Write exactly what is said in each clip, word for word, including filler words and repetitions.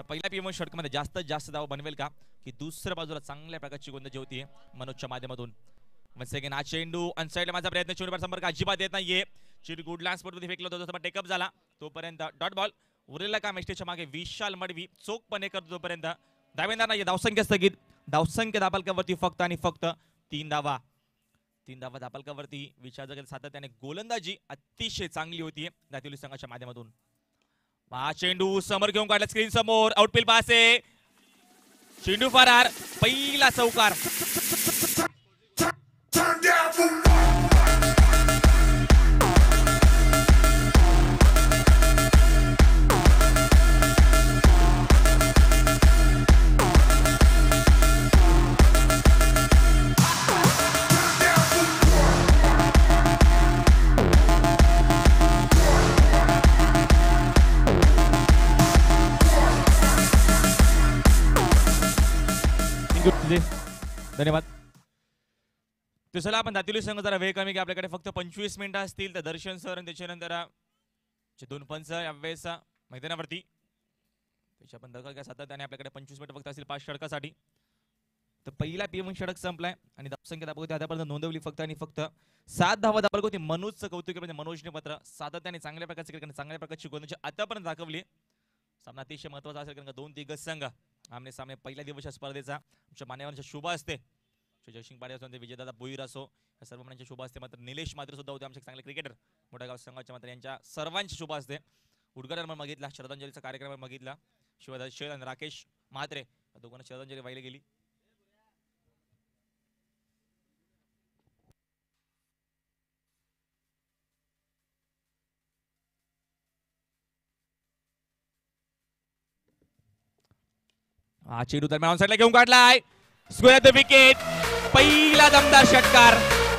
पहिल्या पीएम षटकामध्ये जास्तीत जास्त धाव बनवेल का की दुसऱ्या बाजूला चांगल्या प्रकारची गोलंदाजी होतीये मनोजच्या माध्यमातून. वन सेकंड हा चेंडू अनसाइडला माझा प्रयत्न चेंडूवर संपर्क अजिबात येत नाहीये. चेंडू गुड लँड स्पॉटमध्ये फेकला होता टेकअप झाला तोपर्यंत डॉट बॉल. उरलेला काम एसटीच्या मागे विशाल मडवी चोखपणे करतो तोपर्यंत धावेंदार नाही. धावसंख्या स्थगित. धावसंख्या दाबालकावरती फक्त आणि फक्त तीन धावा. तीन धावा दाबालकावरती. विचार जगत सातत्याने गोलंदाजी अतिशय चांगली होतीये दातिवली संघाच्या माध्यमातून. हा चेंडू समोर घेऊन काढला स्क्रीन समोर आउटफील्ड पास आहे. चेंडू फरार. पहिला चौकार. धन्यवाद. तर चला आपण दातिवली संघ जरा वेळ कमी की आपल्याकडे फक्त पंचवीस मिनिटं असतील तर दर्शन सर आणि त्याच्यानंतर दोन पंच यावेळेस मैदानावरती त्याच्या पण दखल घ्या सातत्याने. आपल्याकडे पंचवीस मिनिटं फक्त असतील पाच षटकासाठी. तर पहिला पीएम षटक संपलाय आणि धावसंख्या दाबवती आतापर्यंत नोंदवली फक्त आणि फक्त सात धावा दाबल होती. मनोजचं कौतुक म्हणजे मनोजने पत्र सातत्याने चांगल्या प्रकारचे क्रिकेट चांगल्या प्रकारची गोलंदाजी आतापर्यंत दाखवली. सामना अतिशय महत्वाचा असेल कारण का दोन दिग्गज संघ आमने सामने पहिल्या दिवसाच्या स्पर्धेचा आमच्या मान्यवरांच्या शुभ असते. जयसिंग पाटील असो विजयदादा भोईर असो या सर्व मनांच्या शुभ असते. मात्र निलेश मात्र सुद्धा होते आमचे चांगले क्रिकेटर मोठ्या गाव संघाच्या. मात्र यांच्या सर्वांची शुभ असते. उद्घाटन पण बघितला श्रद्धांजलीचा कार्यक्रम बघितला. शिवाय शेर आणि राकेश म्हात्रे या दोघांना श्रद्धांजली वाहिली गेली. हा चेंडू दरम्यान साईडला घेऊन काढलाय. Square the wicket. पहिला दमदार षटकार.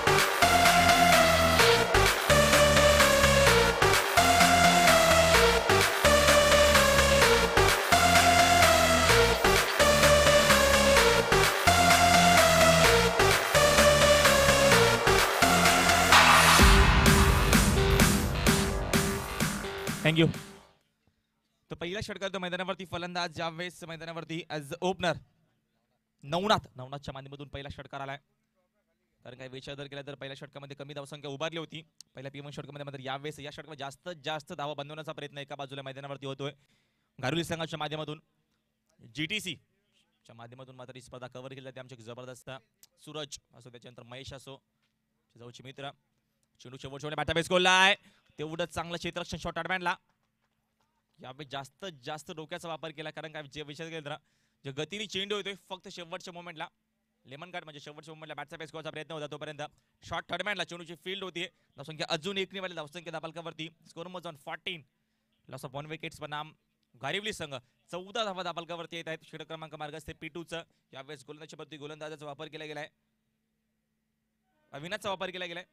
थँक्यू. तर पहिल्या षटकात मैदानावरती फलंदाज ज्यावेळेस मैदानावरती ॲज ओपनर नवनाथ नवनाथच्या माध्यमातून पहिला षटकार आलाय. कारण काही विचार जर केला तर पहिल्या षटकामध्ये कमी धावसंख्या उभारली होती. पहिल्या पीएम षटकामध्ये मात्र यावेळेस या षटकात जास्तीत जास्त धावा बनवण्याचा प्रयत्न एका बाजूला मैदानावरती होतोय गारुली संघाच्या माध्यमातून. जीटीसी च्या माध्यमातून मात्र ही स्पर्धा कव्हर केली जाते. आमचे जबरदस्त सूरज असो त्याच्यानंतर महेश असो जवळचे मित्र. चेंडू शेवटच्या बॅटाबेस गोललाय. तेवढंच चांगलं क्षेत्ररक्षण शॉट अडमॅनला. यावेळी जास्तीत जास्त डोक्याचा वापर केला कारण काय जे विचार केला तर जे गतीने चेंडू होतोय फक्त शेवटच्या मोमेंटला लेमन कार्ड म्हणजे शेवटच्या मोमेंटला बॅटचा बेस करायचा प्रयत्न होता तोपर्यंत शॉट थर्डमॅनला चेंडूची फील्ड होती. धावसंख्या अजून एक निवाली धावसंख्या दाबालकावरती. स्कोर मज on fourteen. Loss of one wickets बनाम गारिवली संघ चौदा धावा दाबालकावरती येत आहेत. षटक क्रमांक मार्ग असते पीटूचं. यावेळेस गोलंदाजच्या पद्धती गोलंदाजाचा वापर केला गेलाय. अविनाशचा वापर केला गेलाय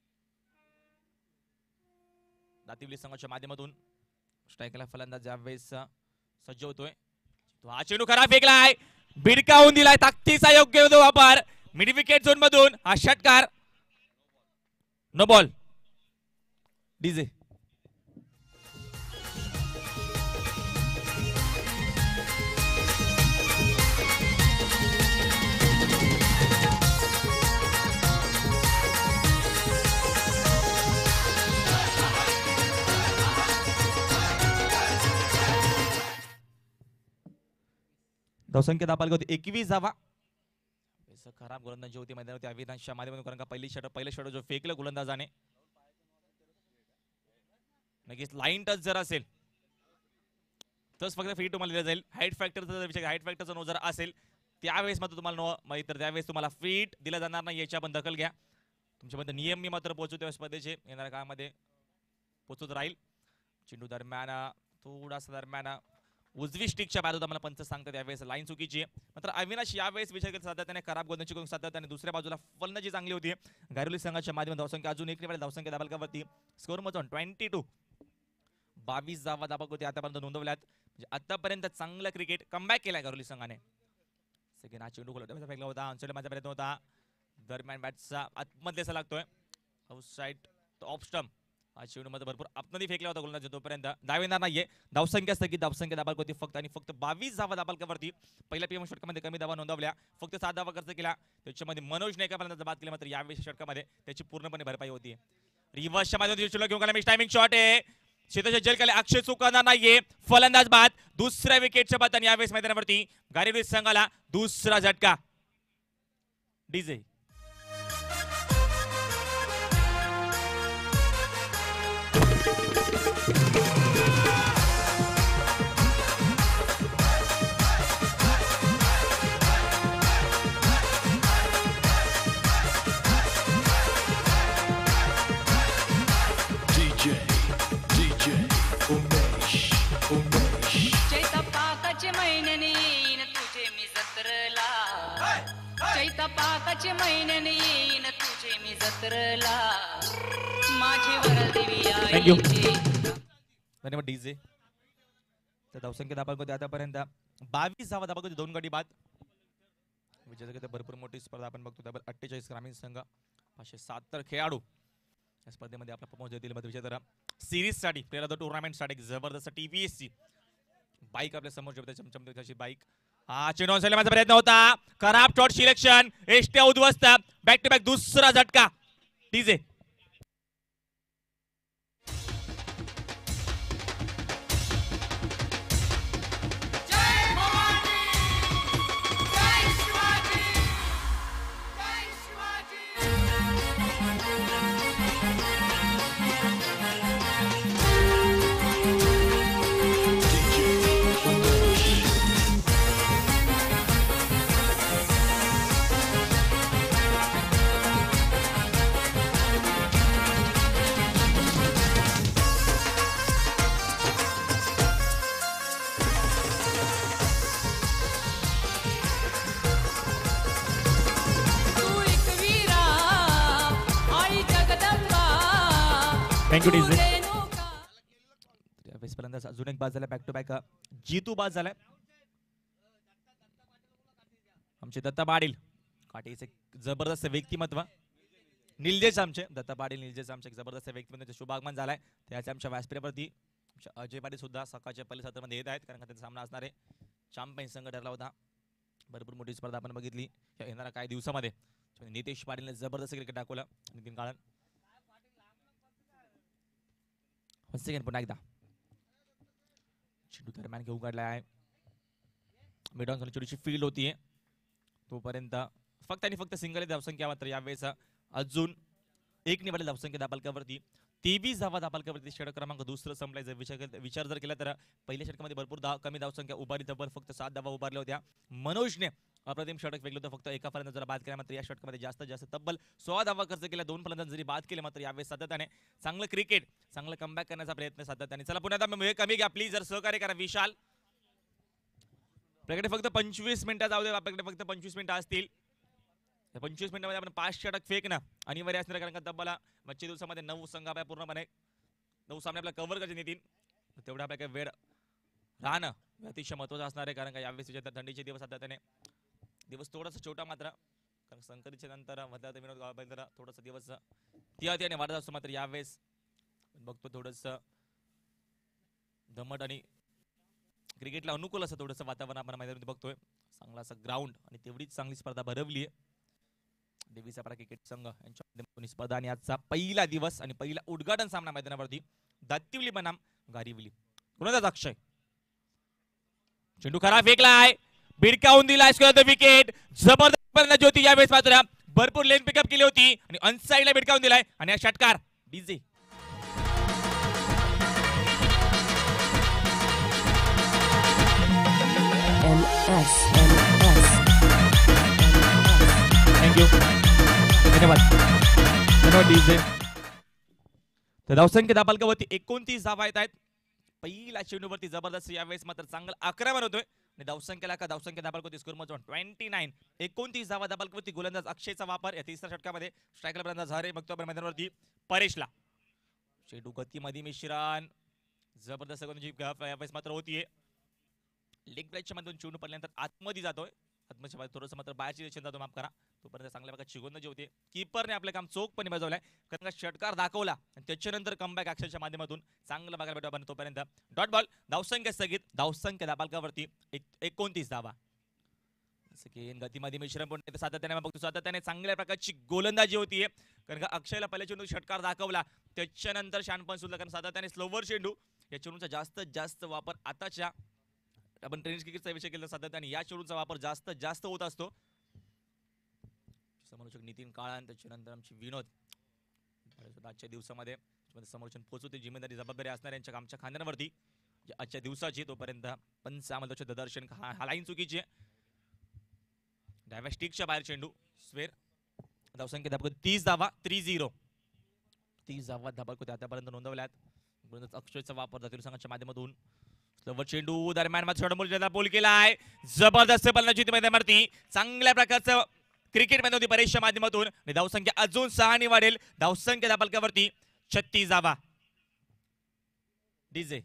दातिवली संघाच्या माध्यमातून. स्ट्रायकला फलंदाज यावेळेस सज्ज होतोय. तो हा चेंडू खराब फेकलाय. भिडकावून दिलाय. ताकदीचा योग्य वापर मिड विकेट झोन मधून. हा षटकार नो बॉल. डीजे धावसंख्या दाबाल होती एकवीस धावा. खराब गोलंदाजी होती मैदानावरती अविनाशच्या माध्यमातून कारण का पहिली षटक पहिलं षटक जो फेकलं गोलंदाजाने नक्कीच लाईन टच जर असेल तरच फक्त फ्री तुम्हाला दिला जाईल. हाईट फॅक्टरचा विषय हाईट फॅक्टरचा नो जर असेल त्यावेळेस मात्र तुम्हाला नो माहिती तर त्यावेळेस तुम्हाला फीट दिला जाणार नाही. याच्या पण दखल घ्या. तुमच्यापर्यंत नियम मी मात्र पोहोचू त्या स्पर्धेचे येणाऱ्या काळामध्ये पोहोचत राहील. चेंडू दरम्यान थोडासा दरम्यान उजवी स्टिकच्या बाजूला मला पंच सांगतात यावेळेस लाईन चुकीची आहे. मात्र अविनाश यावेळेस विचार करत सातत्याने खराब गोलंदाजी करून सातत्याने दुसऱ्या बाजूला फलंदाजी चांगली होती. गारुली संघाच्या माध्यमातून धावसंख्या अजून एक धावसंख्या दाबालकावरती. स्कोर मधून ट्वेंटी टू बावीस धावा दाबक होती आतापर्यंत नोंदवल्यात. म्हणजे आतापर्यंत चांगलं क्रिकेट कमबॅक केलाय गारुली संघाने. सेकंड हा चेंडू गोलंदाज फेकला होता. ऑनसाइड माझा प्रयत्न होता. दरम्यान बॅटचा आतमध्ये लागतोय. आउटसाइड ऑफ स्टंप चेंडू मध्ये भरपूर आपणही फेकला होता गोलंदाज तोपर्यंत धाव येणार नाहीये. धावसंख्या स्थगित धावसंख्या दाबाल होती फक्त आणि फक्त बावीस धावा दाबालकावरती. पहिल्या पीएम षटकामध्ये कमी धावा नोंदवल्या, फक्त सात धावा खर्च केला. त्याच्यामध्ये मनोजने एका पर्यंत बाद केला, मात्र यावेळी षटकामध्ये त्याची पूर्णपणे भरपाई होती. रिव्हर्सच्या माध्यमातून घेऊन गेला, टायमिंग शॉट आहे. शेताच्या जलकाले अक्षय चुकणार नाहीये. फलंदाज बाद दुसऱ्या विकेटच्या बाताने यावेळेस मैदानावरती गारिवली संघाला दुसरा झटका. डीजे पाकाचे महिन्याने येईन तुझे मी जत्रला माझी वरदेवी आईची. धन्यवाद डीजे. तर धावसंख्या दाबाल होते आतापर्यंत बावीस धावा दाबाल होते, दोन गडी बाद. विजय भरपूर मोठी स्पर्धा आपण बघतो. त्याबद्दल अठ्ठेचाळीस ग्रामीण संघ पाचशे सत्तर खेळाडू या स्पर्धेमध्ये आपला परफॉर्मन्स देतील. मध्ये विजय तर सिरीज साठी प्लेअर ऑफ द टुर्नामेंट साठी एक जबरदस्त टीव्हीएस ची बाईक आपल्या समोर ठेवते, चमचमची बाईक. हा चेंडू माझा प्रयत्न होता, खराब शॉट सिलेक्शन, एष्ट्या उद्ध्वस्त. बॅक टू बॅक दुसरा झटका. DJ thank you DJ. यावेळेस अजून एक बाद झाला, बॅक टू बॅक जीतू बाद झालाय. आमचे दत्ता पाटील काटेचे जबरदस्त व्यक्तिमत्व, निलजेश आमचे दत्ता पाटील निलजेश आमचे जबरदस्त व्यक्तिमत्व शुभागमन झालाय. त्याच्या आमच्या व्यासपीठावरती अजय पाटील सुद्धा सकाळच्या पहिल्या सत्रामध्ये येत आहेत, कारण का त्यांचा सामना असणार आहे. चॅम्पियन संघ ठरला होता. भरपूर मोठी स्पर्धा आपण बघितली येणाऱ्या काही दिवसामध्ये. नितेश पाटीलने जबरदस्त क्रिकेट दाखवलं. नितीन काळन सेकंड पुन्हा एकदा चेंडू दरम्यान घेऊन काढला आहे. मिडॉन चेंडूची फील्ड होतीये तोपर्यंत फक्त आणि फक्त सिंगल धावसंख्या. मात्र यावेळेस अजून एक निवडले धावसंख्या दाबालकावरती तेवीस धावा दाबालकावरती. षटक क्रमांक दुसरं संपलाय. जर विचार विचार जर केला तर पहिल्या षटकामध्ये भरपूर धाव कमी धावसंख्या उभारली, तब्बल फक्त सात धावा उभारल्या होत्या. मनोजने अप्रतिम षटक वेगळं होतं, फक्त एका फलंदाज जर बाद केला. मात्र या षटकामध्ये जास्तीत जास्त तब्बल सोळा धावा खर्च केला. दोन फलंदाज जरी बाद केले, मात्र यावेळेस सातत्याने चांगलं क्रिकेट चांगलं कमबॅक करण्याचा प्रयत्न सातत्याने. चला पुन्हा एकदा कमी घ्या प्लीज, जर सहकार्य करा. विशाल आपल्याकडे फक्त पंचवीस मिनिटं जाऊ दे, आपल्याकडे फक्त पंचवीस मिनिटं असतील. पंचवीस मिनिटांमध्ये आपण पाच षटक फेकणं अनिवार्य असणार, कारण का तब्बल मागच्या दिवसामध्ये नऊ संघ आपल्या पूर्णपणे नऊ सामने आपल्याला कव्हर करायचे नितीन. तेवढा आपल्या काही वेळ राहणं अतिशय महत्वाचं असणार आहे, कारण का यावेळेस थंडीचे दिवस आता त्याने दिवस थोडासा छोटा, मात्र कारण संकरीच्या नंतर विनोद गावाबंदर थोडासा दिवस त्याने वाढत असतो. मात्र यावेळेस बघतो थोडस दमट आणि क्रिकेटला अनुकूल असं थोडंसं वातावरण आपण मैदानामध्ये बघतोय. चांगला असं ग्राउंड आणि तेवढीच चांगली स्पर्धा भरवली आहे. देवीचा क्रिकेट संघ यांच्या स्पर्धा आणि आजचा पहिला दिवस आणि पहिला उद्घाटन सामना मैदानावरती दातिवली बनाम गारिवली. कोणाचा अक्षय चेंडू खरा फेकलाय, बिडकावून दिलाय विकेट. जबरदस्त ज्योती यावेळेस मात्र भरपूर लेन पिकअप केली होती आणि अनसाइडला बिडकावून दिलाय आणि हा षटकार. डीजे थँक्यू धन्यवाद धन्यवाद डीजे. तर धावसंख्या दाबालकावरती एकोणतीस धावा येत आहेत. पहिला चेंडूवरती जबरदस्त यावेळेस मात्र चांगला आक्रमण होतोय आणि धावसंख्याला का धावसंख्या दाबालकावरती स्कोर मध्ये ट्वेंटी नाईन एकोणतीस धावा दाबालकावरती. गोलंदाज अक्षयचा वापर या तिसऱ्या षटकामध्ये. स्ट्रायकर गोलंदाज झारे बघतो आपण मैदानावरती परेशला. चेंडू गतीमध्ये मिश्रण जबरदस्त यावेळेस मात्र होतीये. लेग ब्रेकच्या मधून चेंडू पडल्यानंतर आतमध्ये जातोय आत्मशा थोडंसं मात्र बाहेरची दिशेने जातो, माफ करा. तोपर्यंत चांगल्या प्रकारची गोलंदाजी होती. कीपरने आपलं काम चोखपणे बजावलंय, कारण का षटकार दाखवला आणि त्याच्यानंतर कमबॅक ॲक्शनच्या माध्यमातून चांगलं बघायला भेटू आपण. तोपर्यंत डॉट बॉल, धावसंख्या स्थगित, धावसंख्या दाबालकावरती एकोणतीस धावा. की गतीमध्ये मिश्रण पण सातत्याने बघतो, सातत्याने चांगल्या प्रकारची गोलंदाजी होतीये, कारण का अक्षयला पहिल्या चेंडू षटकार दाखवला, त्याच्यानंतर शानपण सुद्धा, कारण सातत्याने स्लोवर चेंडू या चेंडूचा जास्तीत जास्त वापर आताच्या आपण टेनिस क्रिकेटचा विषय केला, सातत्याने या चेंडूचा वापर जास्त जास्त होत असतो. समालोचक नितीन काळान, त्याच्यानंतर आमची विनोद आजच्या दिवसामध्ये समालोचन पोहोचवते जिम्मेदारी जबाबदारी असणार यांच्या आमच्या खांद्यांवरती आजच्या दिवसाची. तोपर्यंत पंच आम्हाला दर्शन हा लाईन चुकीची आहे. डाव्या स्टिकच्या बाहेर चेंडू स्वेर, धावसंख्या धाबक तीस धावा, थ्री झिरो तीस धावा धाबक आतापर्यंत नोंदवल्यात. अक्षयचा वापर जातील संघाच्या माध्यमातून स्लोवर चेंडू दरम्यान मात्र बोल केलाय, जबरदस्त बलंदाजी मैदानावरती, चांगल्या प्रकारचं क्रिकेट मैदान होती बरेचशा माध्यमातून आणि धावसंख्या अजून सहाने वाढेल. धावसंख्या धाबलकावरती छत्तीस धावा. डीजे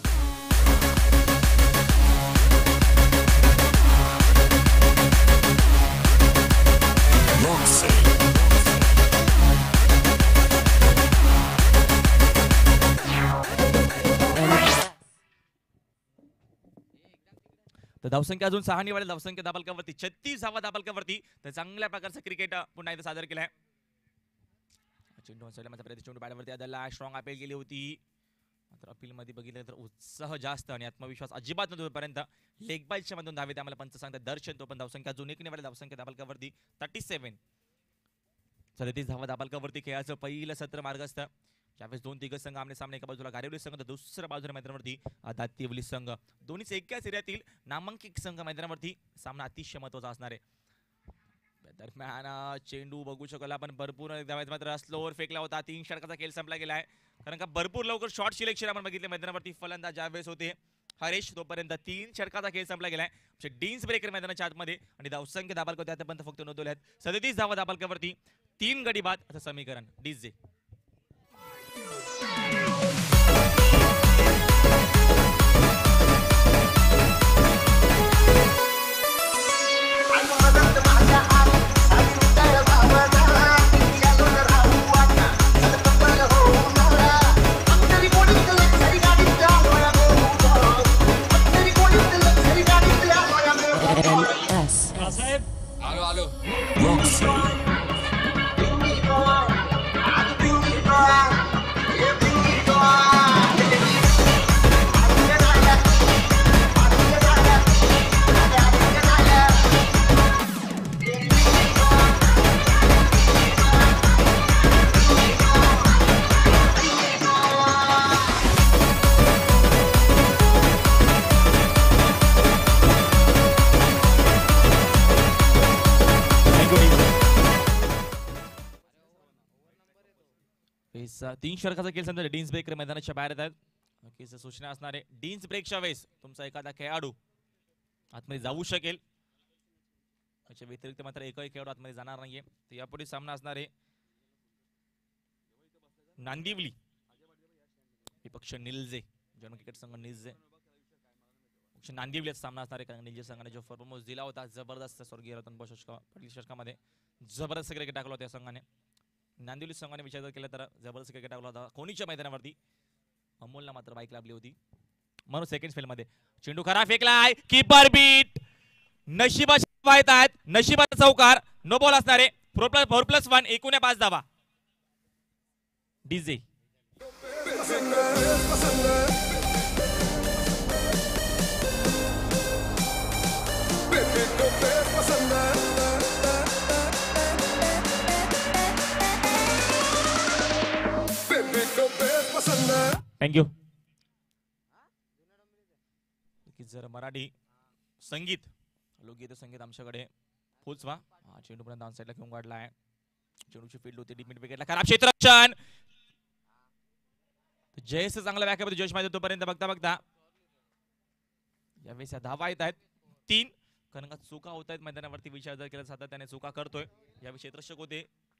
तर धावसंख्या अजून सहा निवडेल. धावसंख्या दाबालकावरती छत्तीस धावा दाबालकावरती. तर चांगल्या प्रकारचं क्रिकेट पुन्हा एकदा सादर केलाय. चेंडू चेंडू बॅटवरती आदळला, स्ट्रॉंग अपील केली होती, मात्र अपील मध्ये बघितलं तर उत्साह जास्त आणि आत्मविश्वास अजिबात नव्हता. तोपर्यंत लेग बाईटच्या मधून धावे आम्हाला पंच सांगतात दर्शन. तो पण धावसंख्या अजून एक निवडेल. धावसंख्या दाबालकावरती थर्टी सेव्हन सदतीस धावा दाबालकावरती. खेळाचं पहिलं सत्र मार्गस्थ, ज्यावेळेस दोन तिघ संघ आमने सामने, एका बाजूला गारेवली संघ तर दुसऱ्या बाजूला मैदानावरती दातिवली संघ. दोन्हीच एकाच एरियातील नामांकित संघ मैदानावरती. सामना अतिशय महत्वाचा असणार आहे. दरम्यान चेंडू बघू शकलो आपण, भरपूर मात्र स्लोवर फेकला होता. तीन षटकाचा खेळ संपला गेला आहे, कारण का भरपूर लवकर शॉर्ट सिलेक्शन आपण बघितले मैदानावरती. फलंदाज ज्यावेळेस होते हरेश, तोपर्यंत तीन षटकाचा खेळ संपला गेलाय. डीन्स ब्रेकर मैदानाच्या आतमध्ये आणि धावसंख्या दाबालक आतापर्यंत फक्त नोंदवले आहेत सदतीस धावा दाबालकावरती. तीन गडी बाद असं समीकरण. डीजे तीन षटकाचा खेळ समजा डीन्स ब्रेकर मैदानाच्या बाहेर आहेत. सूचना असणारे डीन्स ब्रेकच्या वेळेस तुमचा एखादा खेळाडू आतमध्ये जाऊ शकेल, त्याच्या व्यतिरिक्त मात्र एकही खेळाडू आतमध्ये जाणार नाहीये. तर यापुढे सामना असणार आहे नांदिवली विपक्ष निलजे, जर्मन क्रिकेट संघ निलजे नांदिवलीचा सामना असणार आहे. कारण निलजे संघाने जो परफॉर्मन्स दिला होता जबरदस्त, स्वर्गीय रतन पाटील षटकामध्ये जबरदस्त क्रिकेट टाकला होता या संघाने. नांदिवली संघाने विचार जर केला तर जबरदस्त क्रिकेट टाकला होता. कोणीच्या मैदानावरती अमोलला मात्र बाईक लागली होती म्हणून सेकंड फेल मध्ये चेंडू खरा फेकलाय, कीपर बीट. नशिबाचे वाहत आहेत, नशिबाचा चौकार. नो बॉल असणारे. Four plus four plus one एकूण पाच धावा. DJ thank you. जर मराठी संगीत लोकगीत संगीत आमच्याकडे पोचवा. चेंडू पर्यंत डाऊन साईडला घेऊन काढला आहे. चेंडूची फील्ड होती डीप मिड विकेटला, खराब क्षेत्ररक्षण. जयस चांगला बॅकअप होता जयश माहिती. तोपर्यंत बघता बघता यावेळेस धावा येत आहेत तीन, कारण का चुका होत आहेत मैदानावरती. विचार जर केला सातत्याने चुका करतोय. यावेळी क्षेत्ररक्षक होते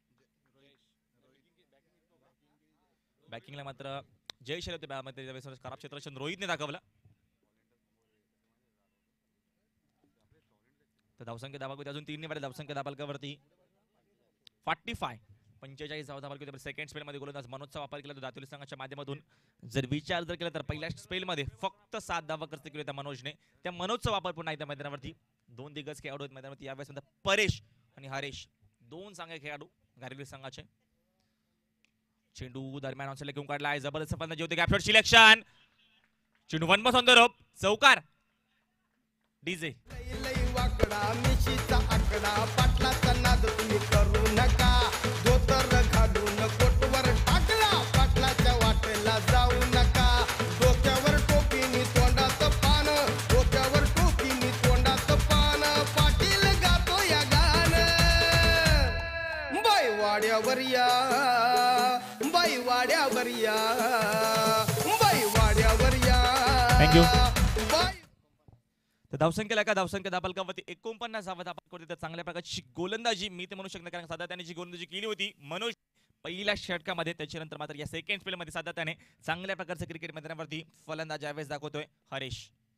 बॅकिंगला मात्र जयश होते होते खराब क्षेत्ररक्षण रोहितने दाखवलं. तर तर धावसंख्या धाबालकावरती अजून तीन निवाडे धावसंख्या धाबालकावरती फॉर्टी फाय पंचेचाळीस धावा धाबालकावरती सेकंड स्पेल मध्ये गोलंदाज मनोजचा वापर केला तो दातुली संघाच्या माध्यमातून. जर विचार जर केला तर पहिल्या स्पेल मध्ये फक्त सात धावा खर्च केले त्या मनोजने. त्या मनोजचा वापर पुन्हा एकदा मैदानावरती. दोन दिग्गज खेळाडू आहेत मैदानावरती यावेळेस परेश आणि हरेश दोन चांगले खेळाडू गारिवली संघाचे. चेंडू दरम्यान ऑनसाइडला घेऊन काढलाय जबरदस्त फलंदाजी होते गॅप शॉट सिलेक्शन. चेंडू one bounce on the rope चौकार डीजे. वाकडा मिशीचा आकडा पाटलाचा नाद तुम्ही करू नका. धोतर घालून कोटवर टाकला पाटलाच्या वाटेला जाऊ नका. डोक्यावर टोपीनी तोंडात पान डोक्यावर टोपीनी तोंडात पान पाटील गातो या गाण. बाई वाड्यावर या बाई वाड्यावर या बाई वाड्यावर या. थँक्यू. बाई तर धावसंख्येला का धावसंख्या धाबालकावरती एकोणपन्नास धावा धाबालकावरती तर चांगल्या प्रकारची गोलंदाजी मी ते म्हणू शकतो कारण साधा त्याने जी गोलंदाजी केली होती मनोज पहिल्या षटकामध्ये. त्याच्यानंतर मात्र या सेकंड स्पेल मध्ये साधा त्याने चांगल्या प्रकारचं क्रिकेट मैदानावरती फलंदाज यावेळेस दाखवतोय हरेश.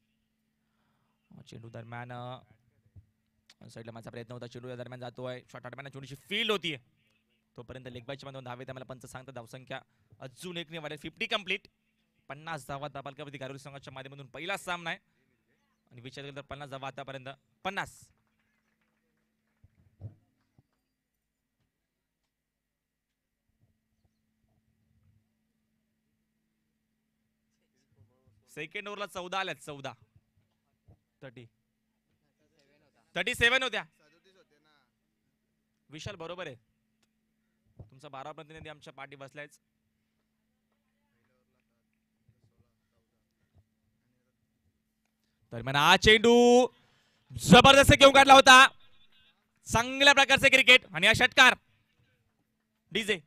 चेंडू दरम्यान साईडला माझा प्रयत्न होता. चेंडू या दरम्यान जातोय शॉट दरम्यान चेंडूची फील्ड होतीये तोपर्यंत लेग बायच्या मध्ये धावे त्याला पंच सांगतात. धावसंख्या अजून एक निवाडे फिफ्टी कंप्लीट. पन्नास धावा धाबालकावरती गारुली संघाच्या माध्यमातून पहिला सामना आहे आणि विचार केला तर पन्नास धावा आतापर्यंत पन्नास. सेकंड ओव्हरला चौदा आल्यात चौदा थर्टी थर्टी सेव्हन होत्या. विशाल बरोबर आहे तुमचा बारा प्रतिनिधी आमच्या पाठी बसलायच. दरम्यान हा चेंडू जबरदस्त घेऊन काढला होता. चांगल्या प्रकारचे क्रिकेट आणि हा षटकार डीजे.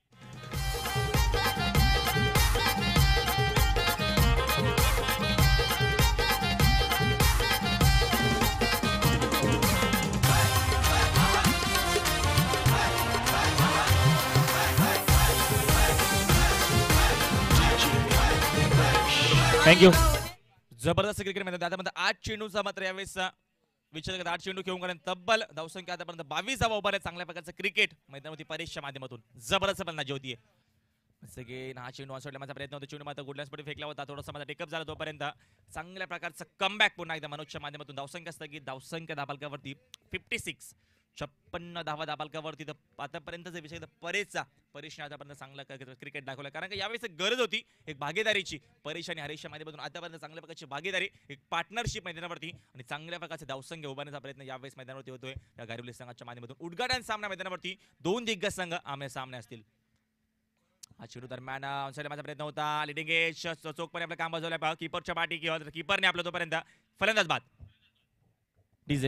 थँक्यू. जबरदस्त क्रिकेट मध्ये आता आठ चेंडूचा मात्र यावेळेस विचार करता आठ चेंडू घेऊन कारण तब्बल धावसंख्या आतापर्यंत बावीस धावा उभा चांगल्या प्रकारचं क्रिकेट मैदानावरती परेशच्या माध्यमातून जबरदस्त फलंदाजी होतीये. सेकंड हा चेंडू सोडण्याचा प्रयत्न होता. चेंडू मात्र गुडलॅन्स मध्ये फेकला होता थोडासा माझा टेकअप झाला तोपर्यंत चांगल्या प्रकारचं कमबॅक पुन्हा एकदा मनोजच्या माध्यमातून. धावसंख्या स्थगित धावसंख्या धाबालकावरती फिफ्टी सिक्स छप्पन्न धावा धाबालकावरती. तर आतापर्यंतचा विषय परेशचा परेशने आतापर्यंत चांगला क्रिकेट दाखवला कारण की यावेळेस गरज होती एक भागीदारीची. परेश आणि हरेशच्या माध्यमातून आतापर्यंत चांगल्या प्रकारची भागीदारी एक पार्टनरशिप मैदानावरती आणि चांगल्या प्रकारचे धावसंख्या उभारण्याचा प्रयत्न यावेळेस मैदानावरती होतोय या गारिवली संघाच्या माध्यमातून. उद्घाटन सामना मैदानावरती दोन दिग्गज संघ आमने सामने असतील. हा चेंडू दरम्यान ऑनसाइड माझा प्रयत्न होता. लिडिंग एज चोखपणे आपलं काम बजवलंय कीपरच्या पाठी किंवा कीपरने आपलं तोपर्यंत फलंदाज बाद डीजे.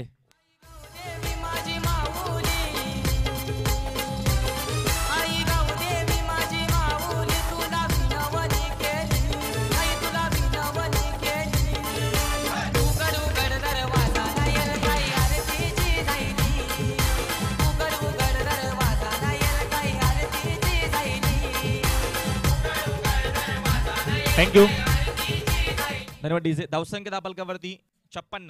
थँक्यू. धन्यवाद डीजे. धावसंख्या धाबालकावरती छप्पन्न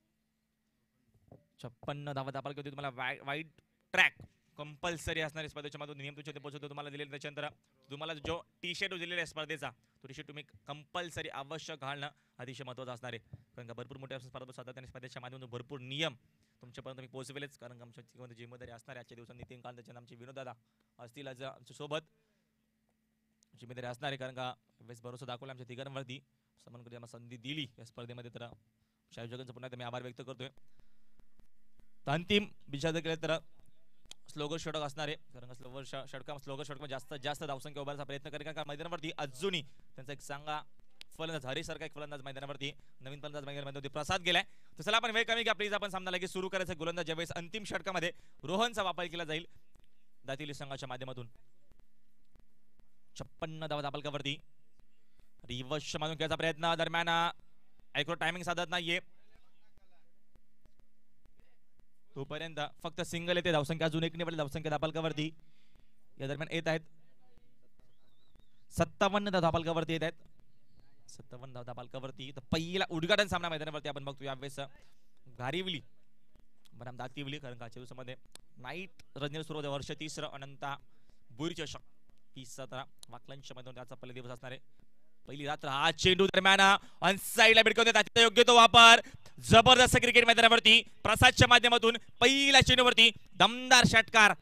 छप्पन्न धावा धाबालकावरती तुम्हाला वाईट ट्रॅक कंपल्सरी असणाऱ्या स्पर्धेच्या मधून नियम तुमच्या पोहोचवतो तुम्हाला दिलेले. त्याच्यानंतर तुम्हाला जो टी शर्ट दिलेला आहे स्पर्धेचा तो टी शर्ट तुम्ही कंपल्सरी आवश्यक घालणं अतिशय महत्त्वाचं असणार आहे कारण का भरपूर मोठ्या स्पर्धा सातत्याने स्पर्धेच्या माध्यमातून भरपूर नियम तुमच्यापर्यंत तुम्ही पोहोचवेलच कारण का आमच्या जिम्मेदारी असणार आहे. आजच्या दिवसात नितीन कांत त्याच्यानंतर आमचे विनोद दादा असतील आज आमच्या सोबत जिम्मेदारी असणार आहे कारण का वेळेस भरोसा दाखवला आमच्या तिघांवरती समान कधी आम्हाला संधी दिली या स्पर्धेमध्ये तर आयोजकांचा पुन्हा मी आभार व्यक्त करतोय. अंतिम विचार केला तर स्लोगर षटक असणार आहे कारण स्लोगर षटका स्लोगर षटक जास्त जास्त धावसंख्या उभारण्याचा प्रयत्न करेल कारण का मैदानावरती अजूनही त्यांचा एक चांगला फलंदाज हरीश सारखा एक फलंदाज मैदानावरती नवीन फलंदाज मैदानावरती प्रसाद गेलाय. तर चला आपण वेळ कमी घ्या प्लीज आपण सामना लगेच सुरू करायचा. गोलंदाज ज्यावेळेस अंतिम षटकामध्ये रोहनचा वापर केला जाईल दातिली संघाच्या माध्यमातून. छप्पन्न धावा धाबालकावरती रिवर्स मारून घ्यायचा प्रयत्न दरम्यान ऐकलो टायमिंग साधत नाहीये तोपर्यंत फक्त सिंगल येते. धावसंख्या अजून एक निवडली धावसंख्या धाबालकावरती या दरम्यान येत आहेत सत्तावन्न धाबालकावरती येत आहेत सत्तावन्न धाबालकावरती. तर पहिला उद्घाटन सामना मैदानावरती आपण बघतो यावेळेस गारिवली बनाम दातिवली, कारण का आजच्या दिवसामध्ये नाईट रंजन सुरू होते. वर्ष तिसरं अनंता बुरी चषक ही सतरा वाकलांच्या मध्ये त्याचा पहिला दिवस असणार आहे. पहिली रात्र हा चेंडू दरम्यान ऑन साइडला भिडकवते, त्याचा योग्य तो वापर. जबरदस्त क्रिकेट मैदानावरती प्रसादच्या माध्यमातून पहिल्या चेंडूवरती दमदार षटकार.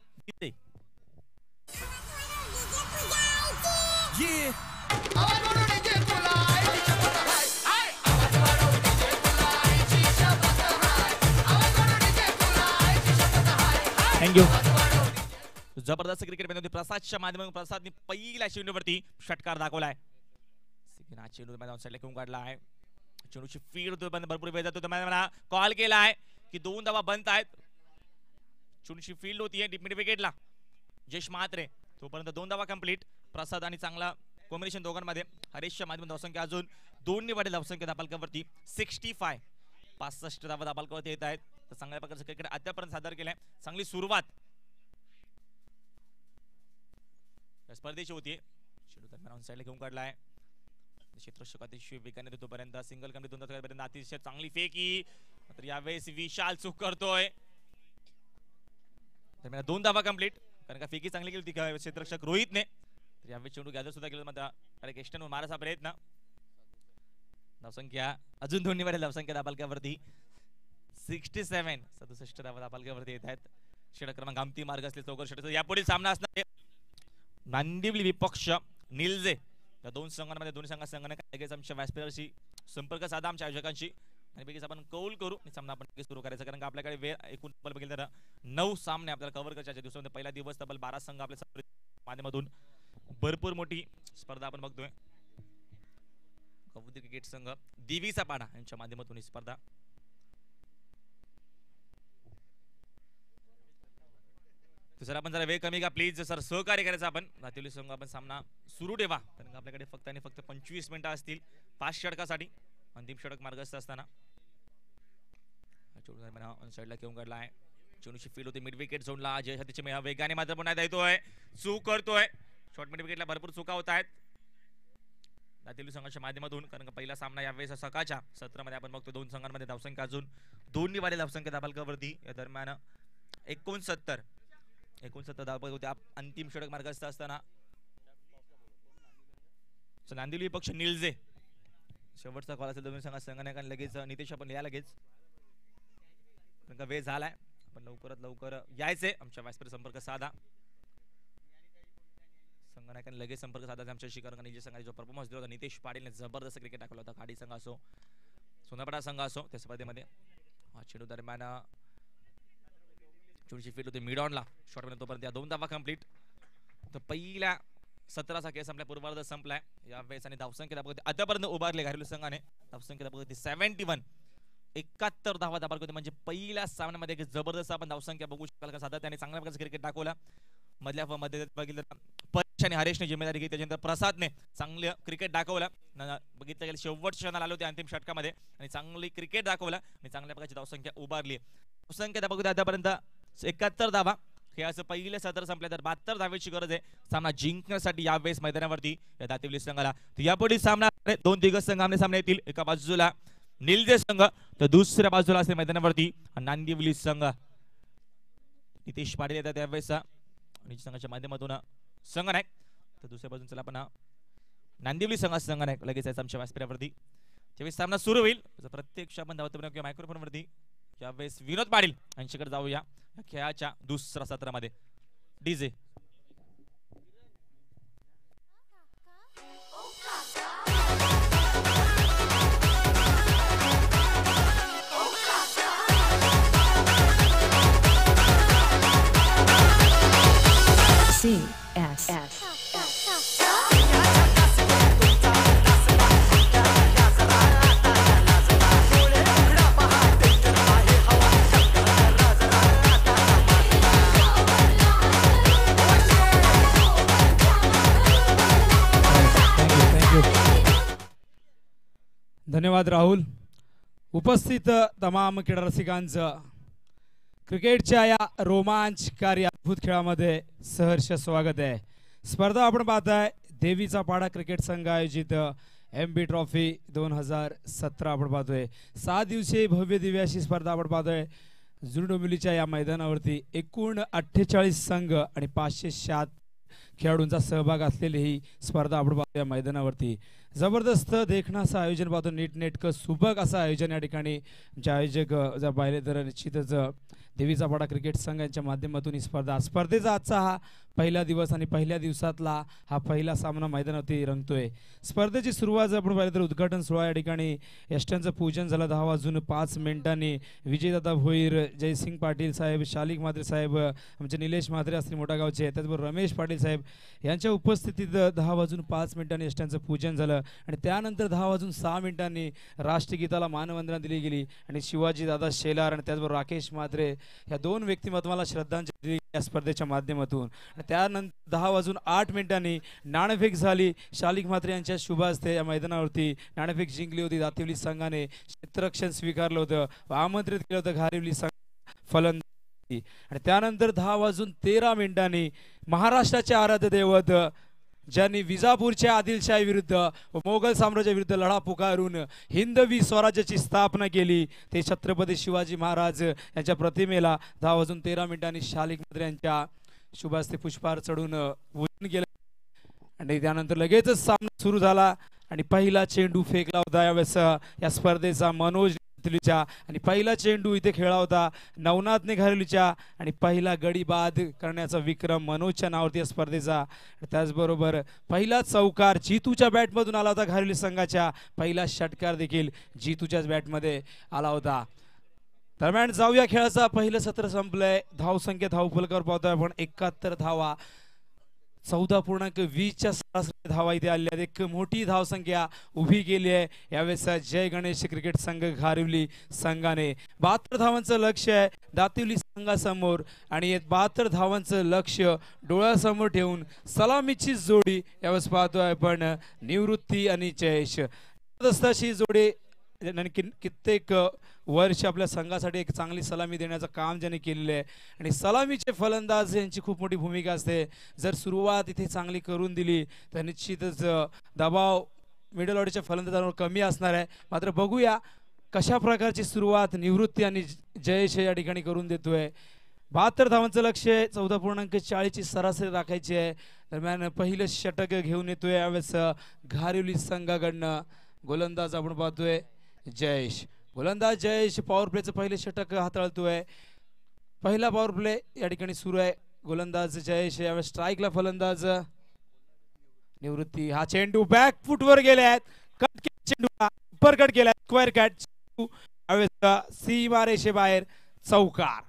थँक्यू. जबरदस्त क्रिकेट मैदानावरती प्रसादच्या माध्यमातून प्रसादने पहिल्या चेंडूवरती षटकार दाखवलाय. हा चेंडू मैदान साइडला घेऊन काढला आहे. चेंडूची फीड होतो, भरपूर वेळ जातो. मला कॉल केला आहे की दोन धावा बंद आहेत. चेंडूची फील्ड होती आहे मिड विकेटला जयेश म्हात्रे, तोपर्यंत दोन धावा कंप्लीट. प्रसाद आणि चांगला कॉम्बिनेशन दोघांमध्ये. हरेशच्या माध्यमातून धावसंख्या अजून दोन निवडे धावसंख्या दाबालकावरती सिक्स्टी फाय पासष्ट धावा दाबालकावरती येत आहेत. तर चांगल्या प्रकारचं क्रिकेट आतापर्यंत सादर केलंय. चांगली सुरुवात स्पर्धेची होती. चेंडू दरम्यान साइडला घेऊन काढला आहे. क्षेत्ररक्षक अतिशय वेगाने तोपर्यंत सिंगल कमी दोन पर्यंत अतिशय चांगली फेकी. तर यावेळेस विशाल चूक करतोय. दरम्यान दोन धावा कंप्लीट, कारण का फेकी चांगली केली होती क्षेत्ररक्षक रोहितने. तर यावेळेस चेंडू गॅदर सुद्धा केलं मात्र एक्स्टर्न मारायचा प्रयत्न. धावसंख्या अजून दोन निवडे धावसंख्या दाबालकावरती सिक्स्टी सेव्हन सदुसष्ट धावा दाबालकावरती येत आहेत. षटक क्रमांक अंतिम मार्ग असले चौकर षटक. यापुढील सामना असणार नांदिवली विपक्ष निलजे या दोन संघांमध्ये. दोन्ही संघा संघाने लगेच आमच्या व्यासपीठाशी संपर्क साधा आमच्या आयोजकांशी आणि लगेच आपण कौल करू आणि सामना आपण सुरू करायचा. कारण का आपल्याकडे वेळ एकूण तब्बल बघितलं तर नऊ सामने आपल्याला कव्हर करायच्या दिवसामध्ये. पहिला दिवस तब्बल बारा संघ आपल्या माध्यमातून भरपूर मोठी स्पर्धा आपण बघतोय. कबड्डी क्रिकेट संघ देवीचा पाडा यांच्या माध्यमातून ही स्पर्धा. सर आपण जरा वेळ कमी का प्लीज सर, सहकार्य करायचं. आपण दातिवली संघ आपण सामना सुरू ठेवा, कारण आपल्याकडे फक्त आणि फक्त पंचवीस मिनिटं असतील पाच षटकासाठी. अंतिम षटक मार्गस्थ असताना साइडला घेऊन काढला आहे. चेंडूची फील्ड होती मिड विकेट झोनला. जय हतीचे वेगाने मात्र पुन्हा येतोय, चूक करतोय. शॉर्ट मिड विकेटला भरपूर चुका होत आहेत दातिवली संघाच्या माध्यमातून. कारण का पहिला सामना यावेळेस सकाळच्या सत्रामध्ये आपण बघतो दोन संघांमध्ये धावसंख्या अजून दोन निवाडे धावसंख्या दाबालकावरती. या दरम्यान एकोणसत्तर एकोणसत्तर धावा होत्या अंतिम षटक मार्गस्थ असताना. नांदिवली पक्ष निलजे शेवटचा कॉल असेल दोन्ही संघात संघाने लगेच नितेश आपण या लगेच वेळ झालाय. आपण लवकरात लवकर यायचे आमच्या व्यासपीठ संपर्क साधा. संघनायकांनी लगेच संपर्क साधा आमच्याशी, कारण निलजे संघाने जो परफॉर्मन्स दिला होता नितेश पाटीलने जबरदस्त क्रिकेट दाखवला होता. खाडी संघ असो सोनापडा संघ असो त्या स्पर्धेमध्ये. चेंडू दरम्यान चेंडूची फील्ड होती मिड ऑनला शॉर्ट मध्ये, तोपर्यंत या दोन धावा कंप्लीट. तर पहिल्या सतराचा खेळ संपलाय, पूर्वार्ध संपलाय यावेळेस. आणि धावसंख्या आतापर्यंत उभारले घारेलू संघाने. धावसंख्या होती सेव्हन्टी वन एकाहत्तर धावा दाबाल होते. म्हणजे पहिल्या सामन्यामध्ये जबरदस्त आपण धावसंख्या बघू शकाल. का सातत्याने चांगल्या प्रकारचं क्रिकेट दाखवला. मधल्या मध्ये बघितलं परेश आणि हरेशने जिम्मेदारी घेतली, त्याच्यानंतर प्रसादने चांगलं क्रिकेट दाखवलं. बघितलं गेलं शेवटच्या क्षणाला आले होते अंतिम षटकामध्ये आणि चांगली क्रिकेट दाखवलं आणि चांगल्या प्रकारची धावसंख्या उभारली. धावसंख्या बघू आतापर्यंत एकाहत्तर धावा. खेळाचं पहिलं सत्र संपलं तर बहात्तर धावेची गरज आहे सामना जिंकण्यासाठी यावेळेस मैदानावरती या दातिवली संघाला. तर यापुढील सामना दोन दिग्गज संघ आमने सामने येतील. एका बाजूला निलजे संघ तर दुसऱ्या बाजूला असेल मैदानावरती नांदिवली संघ. नितेश पाटील येतात त्यावेळेस संघाच्या माध्यमातून संघनायक. तर दुसऱ्या बाजून चला आपण नांदिवली संघ संघनायक लगेच आहे आमच्या व्यासपीठावरती. ज्यावेळेस सामना सुरू होईल प्रत्यक्ष आपण धावतो किंवा मायक्रोफोन वरती यावेळेस विनोद पाटील यांच्याकडे जाऊया खेळाच्या दुसऱ्या सत्रामध्ये. डीजे C S S धन्यवाद राहुल. उपस्थित तमाम क्रीडा रसिकांचं क्रिकेटच्या या रोमांचकारी अद्भुत खेळामध्ये सहर्ष स्वागत आहे. स्पर्धा आपण पाहताय देवीचा पाडा क्रिकेट संघ आयोजित एम बी ट्रॉफी दोन हजार सतरा आपण पाहतोय. सात दिवसीय भव्य दिव्य अशी स्पर्धा आपण पाहतोय. जुनी डोंबिवलीच्या या मैदानावरती एकूण अठ्ठेचाळीस संघ आणि पाचशे सात खेळाडूंचा सहभाग असलेली ही स्पर्धा आपण पाहतो या मैदानावरती. जबरदस्त देखणं असं आयोजन पाहतो, नीटनेटकं सुबक असं आयोजन या ठिकाणी जे आयोजक अ, जर पाहिले तर निश्चितच अ, देवीचा पाडा क्रिकेट संघ यांच्या माध्यमातून ही स्पर्धा स्पर्धेचा आजचा हा पहिला दिवस आणि पहिल्या दिवसातला हा पहिला सामना मैदानावरती रंगतोय. स्पर्धेची सुरुवात जर आपण पाहिलं तर उद्घाटन सोहळा या ठिकाणी यष्ट्यांचं पूजन झालं दहा वाजून पाच मिनिटांनी. विजयदादा भोईर, जयसिंग पाटील साहेब, शालिक म्हात्रे साहेब, आमचे निलेश म्हात्रे असतील मोठा गावचे, त्याचबरोबर रमेश पाटील साहेब यांच्या उपस्थितीत दहा वाजून पाच मिनिटांनी यष्ट्यांचं पूजन झालं आणि त्यानंतर दहा वाजून सहा मिनिटांनी राष्ट्रगीताला मानवंदना दिली गेली आणि शिवाजी दादा शेलार आणि त्याचबरोबर राकेश म्हात्रे या दोन व्यक्तिमत्वाला श्रद्धांजली दिली या स्पर्धेच्या माध्यमातून. आणि त्यानंतर दहा वाजून आठ मिनिटांनी नाणेफेक झाली. शालिक म्हात्रे यांच्या शुभ हस्ते या मैदानावरती नाणेफेक जिंकली होती. दातिवली संघाने क्षेत्ररक्षण स्वीकारलं होतं व आमंत्रित केलं होतं घारिवली संघ फलंदाजी. आणि त्यानंतर दहा वाजून तेरा मिनिटांनी महाराष्ट्राचे आराध्य दैवत ज्यांनी विजापूरच्या आदिलशाही विरुद्ध व मोगल साम्राज्या विरुद्ध लढा पुकारून हिंदवी स्वराज्याची स्थापना केली ते छत्रपती शिवाजी महाराज यांच्या प्रतिमेला दहा वाजून तेरा मिनिटांनी शालिक म्हात्रे यांच्या शुभास्ते पुष्पहार चढून पूजन केलं आणि त्यानंतर लगेचच सामना सुरू झाला आणि पहिला चेंडू फेकला होता यावेळेस या स्पर्धेचा मनोज घारिवलीच्या आणि पहिला चेंडू इथे खेळला होता नवनाथने घारिवलीच्या आणि पहिला गडी बाद करण्याचा विक्रम मनोजच्या नावावरती या स्पर्धेचा. त्याचबरोबर पहिला चौकार जीतूच्या बॅटमधून आला होता घारिवली संघाच्या. पहिला षटकार देखील जीतूच्याच बॅटमध्ये आला होता. दरम्यान जाऊया खेळाचा पहिलं सत्र संपलंय. धावसंख्या धावफलकावर पाहतोय आपण एकाहत्तर धावा, चौदा पूर्णांक वीसच्या सरासरी धावा इथे आल्या आहेत. एक मोठी धावसंख्या उभी केली आहे यावेळेस जय गणेश क्रिकेट संघ घारिवली संघाने. बहात्तर धावांचं लक्ष आहे दातिवली संघासमोर आणि बहात्तर धावांचं लक्ष डोळ्यासमोर ठेवून सलामीची जोडी यावेळेस पाहतोय आपण निवृत्ती आणि जयेश. जबरदस्त जोडी कित्येक वर्ष आपल्या संघासाठी एक चांगली सलामी देण्याचं काम ज्यांनी केलेलं आहे आणि सलामीचे फलंदाज यांची खूप मोठी भूमिका असते. जर सुरुवात इथे चांगली करून दिली तर निश्चितच दबाव मिडल ऑर्डरच्या फलंदाजांवर कमी असणार आहे. मात्र बघूया कशा प्रकारची सुरुवात निवृत्ती आणि जयेश या ठिकाणी करून देतोय. बहात्तर धावांचं लक्ष आहे, चौदा पूर्णांक चाळीसची सरासरी राखायची आहे. दरम्यान पहिलं षटक घेऊन येतोय यावेळेस घारिवली संघाकडनं. गोलंदाज आपण पाहतोय जयेश. गोलंदाज जयेश पॉवर प्लेचं पहिले षटक हाताळतोय. पहिला पॉवर प्ले या ठिकाणी सुरू आहे. गोलंदाज जयेश यावेळेस स्ट्राईकला फलंदाज निवृत्ती. हा चेंडू बॅक फुटवर गेले आहेत, कट चेंडू पर कट केला स्क्वेअर कट यावेळेस सीमा रेषे बाहेर चौकार.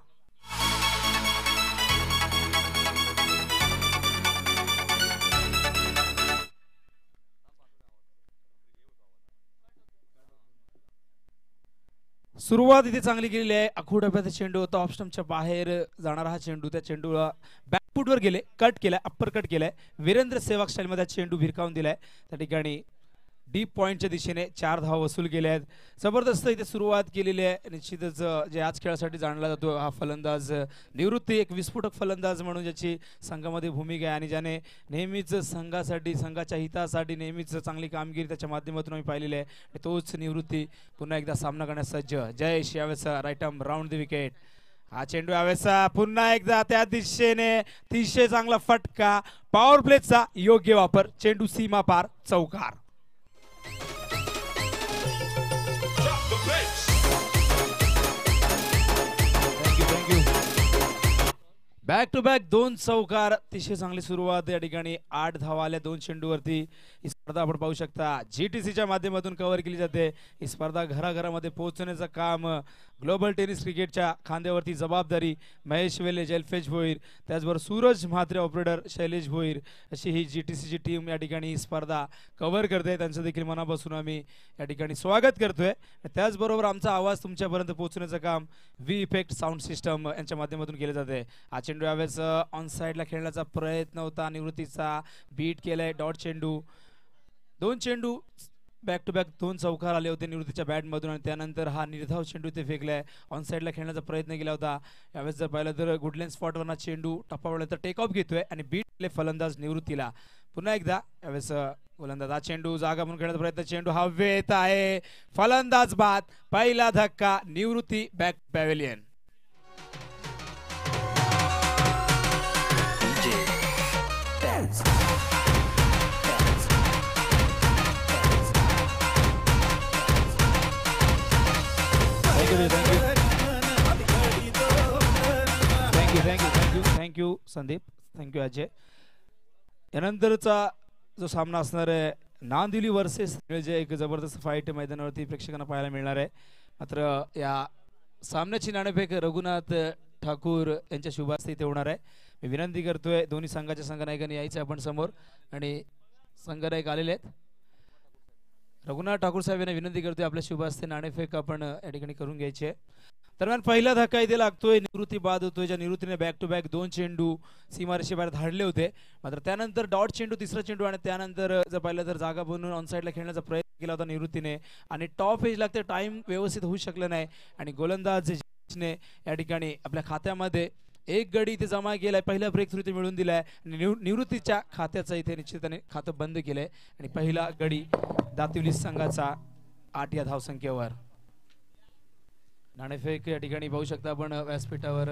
सुरुवात इथे चांगली केलेली आहे. आखूड डब्याचा चेंडू होता, ऑफ स्टंपच्या बाहेर जाणारा हा चेंडू त्या चेंडूला बॅकफुटवर गेले, कट केलाय, अप्पर कट केलाय. वीरेंद्र सेवाग स्टाईलमध्ये चेंडू भिरकावून दिलाय. त्या ठिकाणी डीप पॉईंटच्या दिशेने चार धावा वसूल केल्या आहेत. जबरदस्त इथे सुरुवात केलेली आहे. निश्चितच जे आज खेळासाठी जाणला जातो हा फलंदाज निवृत्ती एक विस्फोटक फलंदाज म्हणून ज्याची संघामध्ये भूमिका आहे आणि ज्याने नेहमीच संघासाठी संघाच्या हितासाठी नेहमीच चांगली कामगिरी त्याच्या माध्यमातून आम्ही पाहिलेली आहे. तोच निवृत्ती पुन्हा एकदा सामना करण्यास सज्ज. जयेश यावेळेस right arm round the wicket. हा चेंडू यावेळेस पुन्हा एकदा त्या दिशेने अतिशय चांगला फटका. पॉवर प्लेचा योग्य वापर, चेंडू सीमा पार चौकार. बॅक टू बॅक दोन चौकार, अतिशय चांगली सुरुवात या ठिकाणी. आठ धावा आल्या दोन चेंडूवरती. ही स्पर्धा आपण पाहू शकता जीटीसीच्या माध्यमातून कव्हर केली जाते. ही स्पर्धा घराघरामध्ये पोहोचण्याचं काम ग्लोबल टेनिस क्रिकेटच्या खांद्यावरती जबाबदारी महेश वेले, जलफेज भोईर, त्याचबरोबर सूरज म्हात्रे ऑपरेटर, शैलेश भोईर अशी ही जीटीसीची टीम या ठिकाणी ही स्पर्धा कव्हर करते. त्यांचं देखील मनापासून आम्ही या ठिकाणी स्वागत करतोय. त्याचबरोबर आमचा आवाज तुमच्यापर्यंत पोहोचण्याचं काम व्ही इफेक्ट साऊंड सिस्टम यांच्या माध्यमातून केले जाते. हा चेंडू यावेळेस ऑन साईडला खेळण्याचा प्रयत्न होता निवृत्तीचा, बीट केलाय डॉट चेंडू. दोन चेंडू बॅक टू बॅक दोन चौकार आले होते निवृत्तीच्या बॅटमधून आणि त्यानंतर हा निर्धाव चेंडू ते फेकलाय. ऑन साईडला खेळण्याचा प्रयत्न केला होता. यावेळेस जर पाहिलं तर गुडलँड स्पॉटवरना चेंडू टप्पावरनंतर टेक ऑफ घेतोय आणि बीट फलंदाज निवृत्तीला. पुन्हा एकदा यावेळेस गोलंदाज. हा चेंडू जागा म्हणून खेळण्याचा प्रयत्न, चेंडू हवेत आहे, फलंदाज बाद. पहिला धक्का, निवृत्ती back pavilion. Thank you thank you thank you thank you thank you Sandeep, thank you Ajay. यानंतरचा जो सामना असणार आहे नांदिवली वर्सेस निळजे, एक जबरदस्त फाईट मैदानावरती प्रेक्षकांना पाहायला मिळणार आहे. मात्र या सामन्याची नाणेफेक रघुनाथ ठाकूर यांच्या शुभास्ते इथे होणार आहे. मी विनंती करतोय दोन्ही संघाच्या संघनायकांनी यायचं आपण समोर आणि संघनायक आलेले आहेत. रघुनाथ ठाकूर साहेब यांना विनंती करतोय आपल्या शुभास्ते नाणेफेक आपण या ठिकाणी करून घ्यायची आहे. दरम्यान पहिला धक्का इथे लागतोय, निवृत्ती बाद होतोय, ज्या निवृत्तीने बॅक टू बॅक दोन चेंडू सीमारेषे बाहेर धाडले होते. मात्र त्यानंतर डॉट चेंडू, तिसरा चेंडू आणि त्यानंतर जर पाहिलं तर जागा बनवून ऑन साईडला खेळण्याचा प्रयत्न केला होता निवृत्तीने आणि टॉप एज लागते, टाइम व्यवस्थित होऊ शकलं नाही आणि गोलंदाज ने या ठिकाणी आपल्या खात्यामध्ये एक गडी इथे जमा केलाय, पहिला ब्रेक थ्रू इथे मिळून दिलाय आणि निवृत्तीच्या खात्याचं इथे निश्चितपणे खातं बंद केलंय आणि पहिला गडी दातिवली संघाचा आठ या धावसंख्येवर. नाणेफेक या ठिकाणी पाहू शकता आपण व्यासपीठावर.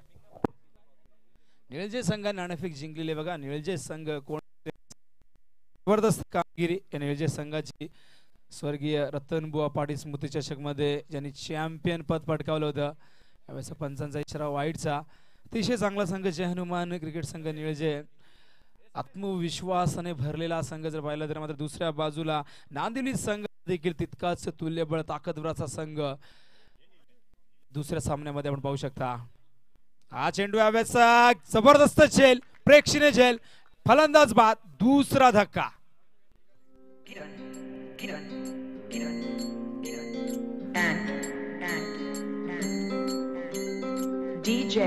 निळजे संघाने नाणेफेक जिंकलेले बघा. निळजे संघ कोण जबरदस्त कामगिरी या निळजे संघाची. स्वर्गीय रतनबुवा पाटील स्मृती चषक मध्ये ज्यांनी चॅम्पियन पद पटकावलं होतं, यावेळेस पंचांचा इशारा वाईटचा. अतिशय चांगला संघ जय हनुमान क्रिकेट संघ निळजे, आत्मविश्वासाने भरलेला संघ जर पाहिला तर. मात्र दुसऱ्या बाजूला नांदिवली संघ देखील तितकाच तुल्यबळ ताकदवराचा संघ दुसऱ्या सामन्यामध्ये आपण पाहू शकता. हा चेंडू यावेळेचा जबरदस्त झेल, प्रेक्षणीय झेल, फलंदाज बाद, दुसरा धक्का. D J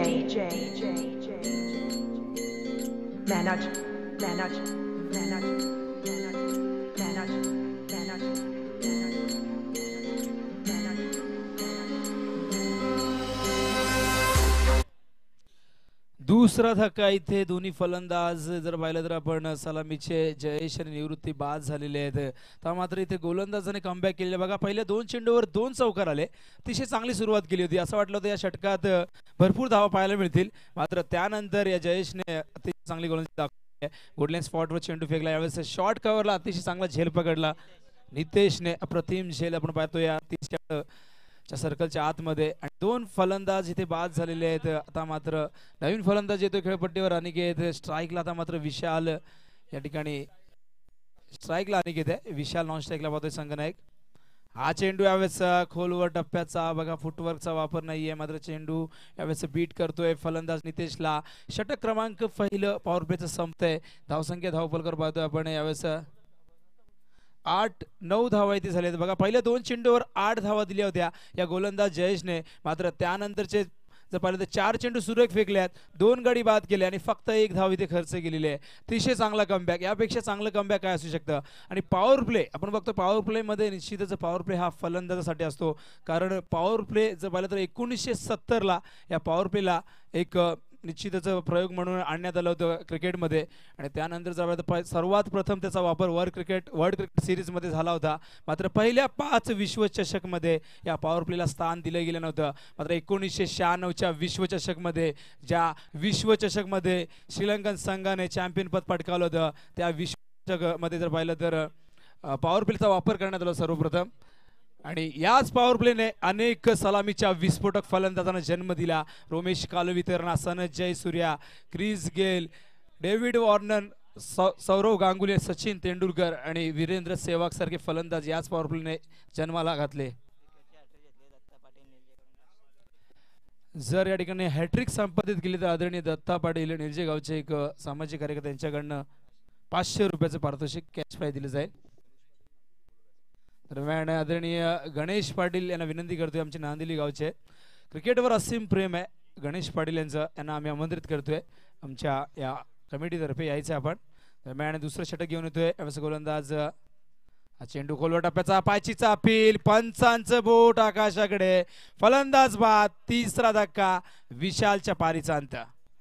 Manoj Manoj Manoj Manoj Manoj दुसरा धक्का इथे. दोन्ही फलंदाज जर पाहिलं तर आपण सलामीचे जयेश आणि निवृत्ती बाद झालेले आहेत. तर मात्र इथे गोलंदाजाने कमबॅक केलेले बघा. पहिल्या दोन चेंडूवर दोन चौकार आले, अतिशय चांगली सुरुवात केली होती. असं वाटलं होतं या षटकात भरपूर धावा पाहायला मिळतील. मात्र त्यानंतर या जयेशने अतिशय चांगली गोलंदाजी दाखवली. गुडलँड स्पॉटवर चेंडू फेकला, यावेळेस शॉर्ट कव्हरला अतिशय चांगला झेल पकडला नितेशने. अप्रतिम झेल आपण पाहतो या तीस सर्कलच्या आतमध्ये आणि दोन फलंदाज इथे बाद झालेले आहेत. आता मात्र नवीन फलंदाज येतो खेळपट्टीवर अनिकेत. स्ट्राईकला आता मात्र विशाल या ठिकाणी स्ट्राईकला अनिकेत आहे, विशाल नॉन स्ट्राईकला पाहतोय संघनायक. हा चेंडू यावेळेस खोलवर टप्प्याचा बघा, फुटवर्कचा वापर नाहीये, मात्र चेंडू यावेळेस बीट करतोय फलंदाज नितेशला. षटक क्रमांक पहिलं पॉवर प्लेचं संपतंय. धावसंख्या धावफलकर पाहतोय आपण यावेळेस आठ नऊ धावा इथे झाले बघा. पहिल्या दोन चेंडूवर आठ धावा दिल्या होत्या या गोलंदाज जयेशने. मात्र त्यानंतरचे जर पाहिलं तर चार चेंडू सुरेख फेकल्यात, दोन गडी बाद केले आणि फक्त एक धाव इथे खर्च केलेली आहे. अतिशय चांगला कमबॅक, यापेक्षा चांगलं कमबॅक काय असू शकतं. आणि पॉवर प्ले आपण बघतो, पॉवर प्ले मध्ये निश्चितच पॉवर प्ले हा फलंदाजासाठी असतो. कारण पॉवर प्ले जर पाहिलं तर एकोणीसशे सत्तरला या पॉवर प्लेला एक निश्चितच प्रयोग म्हणून आणण्यात आलं होतं क्रिकेटमध्ये आणि त्यानंतर जर सर्वात प्रथम त्याचा वापर वर्ल्ड क्रिकेट वर्ल्ड क्रिकेट सिरीजमध्ये झाला होता. मात्र पहिल्या पाच विश्वचषकमध्ये या पॉवर प्लेला स्थान दिलं गेलं नव्हतं. मात्र एकोणीसशे शहाण्णवच्या विश्वचषकमध्ये ज्या विश्वचषकमध्ये श्रीलंकन संघाने चॅम्पियनपद पटकावलं होतं, त्या विश्वचषकमध्ये जर पाहिलं तर पॉवर प्लेचा वापर करण्यात आला सर्वप्रथम. आणि याच पॉवर प्लेने अनेक सलामीच्या विस्फोटक फलंदाजांना जन्म दिला. Romesh Kaluwitharana, Sanath Jayasuriya, Chris Gayle, David Warner, Sourav Ganguly, Sachin Tendulkar आणि वीरेंद्र सेहवाग सारखे फलंदाज याच पॉवर प्लेने जन्माला घातले. जर या ठिकाणी हॅट्रिक संपादित केली तर आदरणीय दत्ता पाटील निळजे गावचे एक सामाजिक कार्यकर्ते यांच्याकडनं पाचशे रुपयाचं पारितोषिक कॅश प्राइज दिलं जाईल. दरम्यान आदरणीय गणेश पाटील यांना विनंती करतोय, आमचे नांदिवली गावचे क्रिकेटवर असीम प्रेम आहे गणेश पाटील यांचं, यांना आम्ही आमंत्रित करतोय आमच्या या कमिटीतर्फे यायचं आपण. दरम्यान दुसरं षटक घेऊन येतोय यावेळेस गोलंदाज. चेंडू खोलवर टप्प्याचा, पायचीचा अपील, पंचांचं बोट आकाशाकडे, फलंदाज बाद, तिसरा धक्का, विशालच्या पारीचा अंत.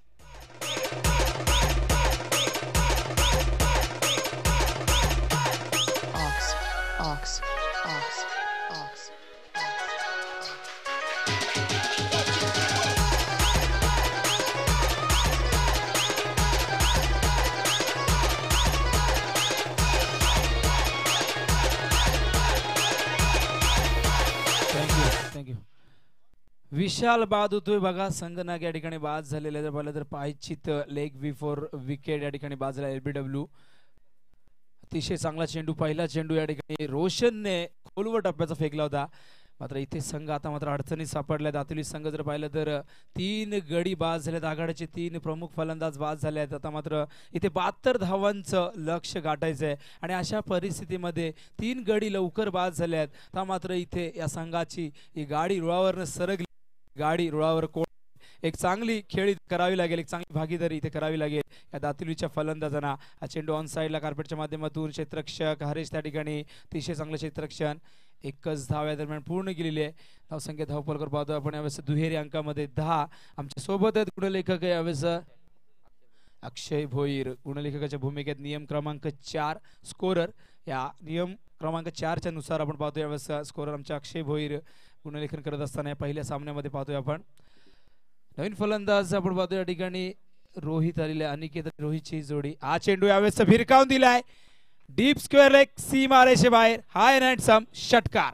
Ox, ox, ox. Thank you thank you Vishal बाद होतोय बघा. संगनाग या ठिकाणी बाद झालेले जर पाहिलं तर पायचित लेग बिफोर विकेट या ठिकाणी बाद झाला एलबीडब्ल्यू. अतिशय चांगला चेंडू, पहिला चेंडू या ठिकाणी रोशनने खोलवर टप्प्याचा फेकला होता. मात्र इथे संघ आता मात्र अडचणीत सापडल्यात. दातुली संघ जर पाहिलं तर तीन गडी बाद झालेत, आघाडीचे तीन प्रमुख फलंदाज बाद झाले आहेत. आता मात्र इथे बहात्तर धावांचं लक्ष गाठायचं आहे आणि अशा परिस्थितीमध्ये तीन गडी लवकर बाद झाले आहेत. तर मात्र इथे या संघाची ही गाडी रुळावरनं सरकली, गाडी रुळावर कोण एक चांगली खेळी करावी लागेल, एक चांगली भागीदारी इथे करावी लागेल या दातुलीच्या फलंदाजांना. हा चेंडू ऑन साईडला कार्पेटच्या माध्यमातून क्षेत्ररक्षक हरेश त्या ठिकाणी अतिशय चांगलं क्षेत्ररक्षण. एकच धाव या दरम्यान पूर्ण केलेली आहे. धावसंख्या धावफलकर पाहतो आपण यावेळेस दुहेरी अंकामध्ये दहा. आमच्या सोबत आहेत गुणलेखक यावेळेस अक्षय भोईर गुणलेखकाच्या भूमिकेत. नियम क्रमांक चार स्कोरर, या नियम क्रमांक चारच्या नुसार आपण पाहतो यावेळेस स्कोरर आमच्या अक्षय भोईर गुणलेखन करत असताना पहिल्या सामन्यामध्ये पाहतोय आपण. नवीन फलंदाज आपण पाहतो या ठिकाणी रोहित आलेले, अनिकेत रोहितची जोडी. हा चेंडू यावेळेस भिरकावून दिलाय डीप स्क्वेअर लेग सीमा रेषे बाहेर. हाय अँड सम षटकार.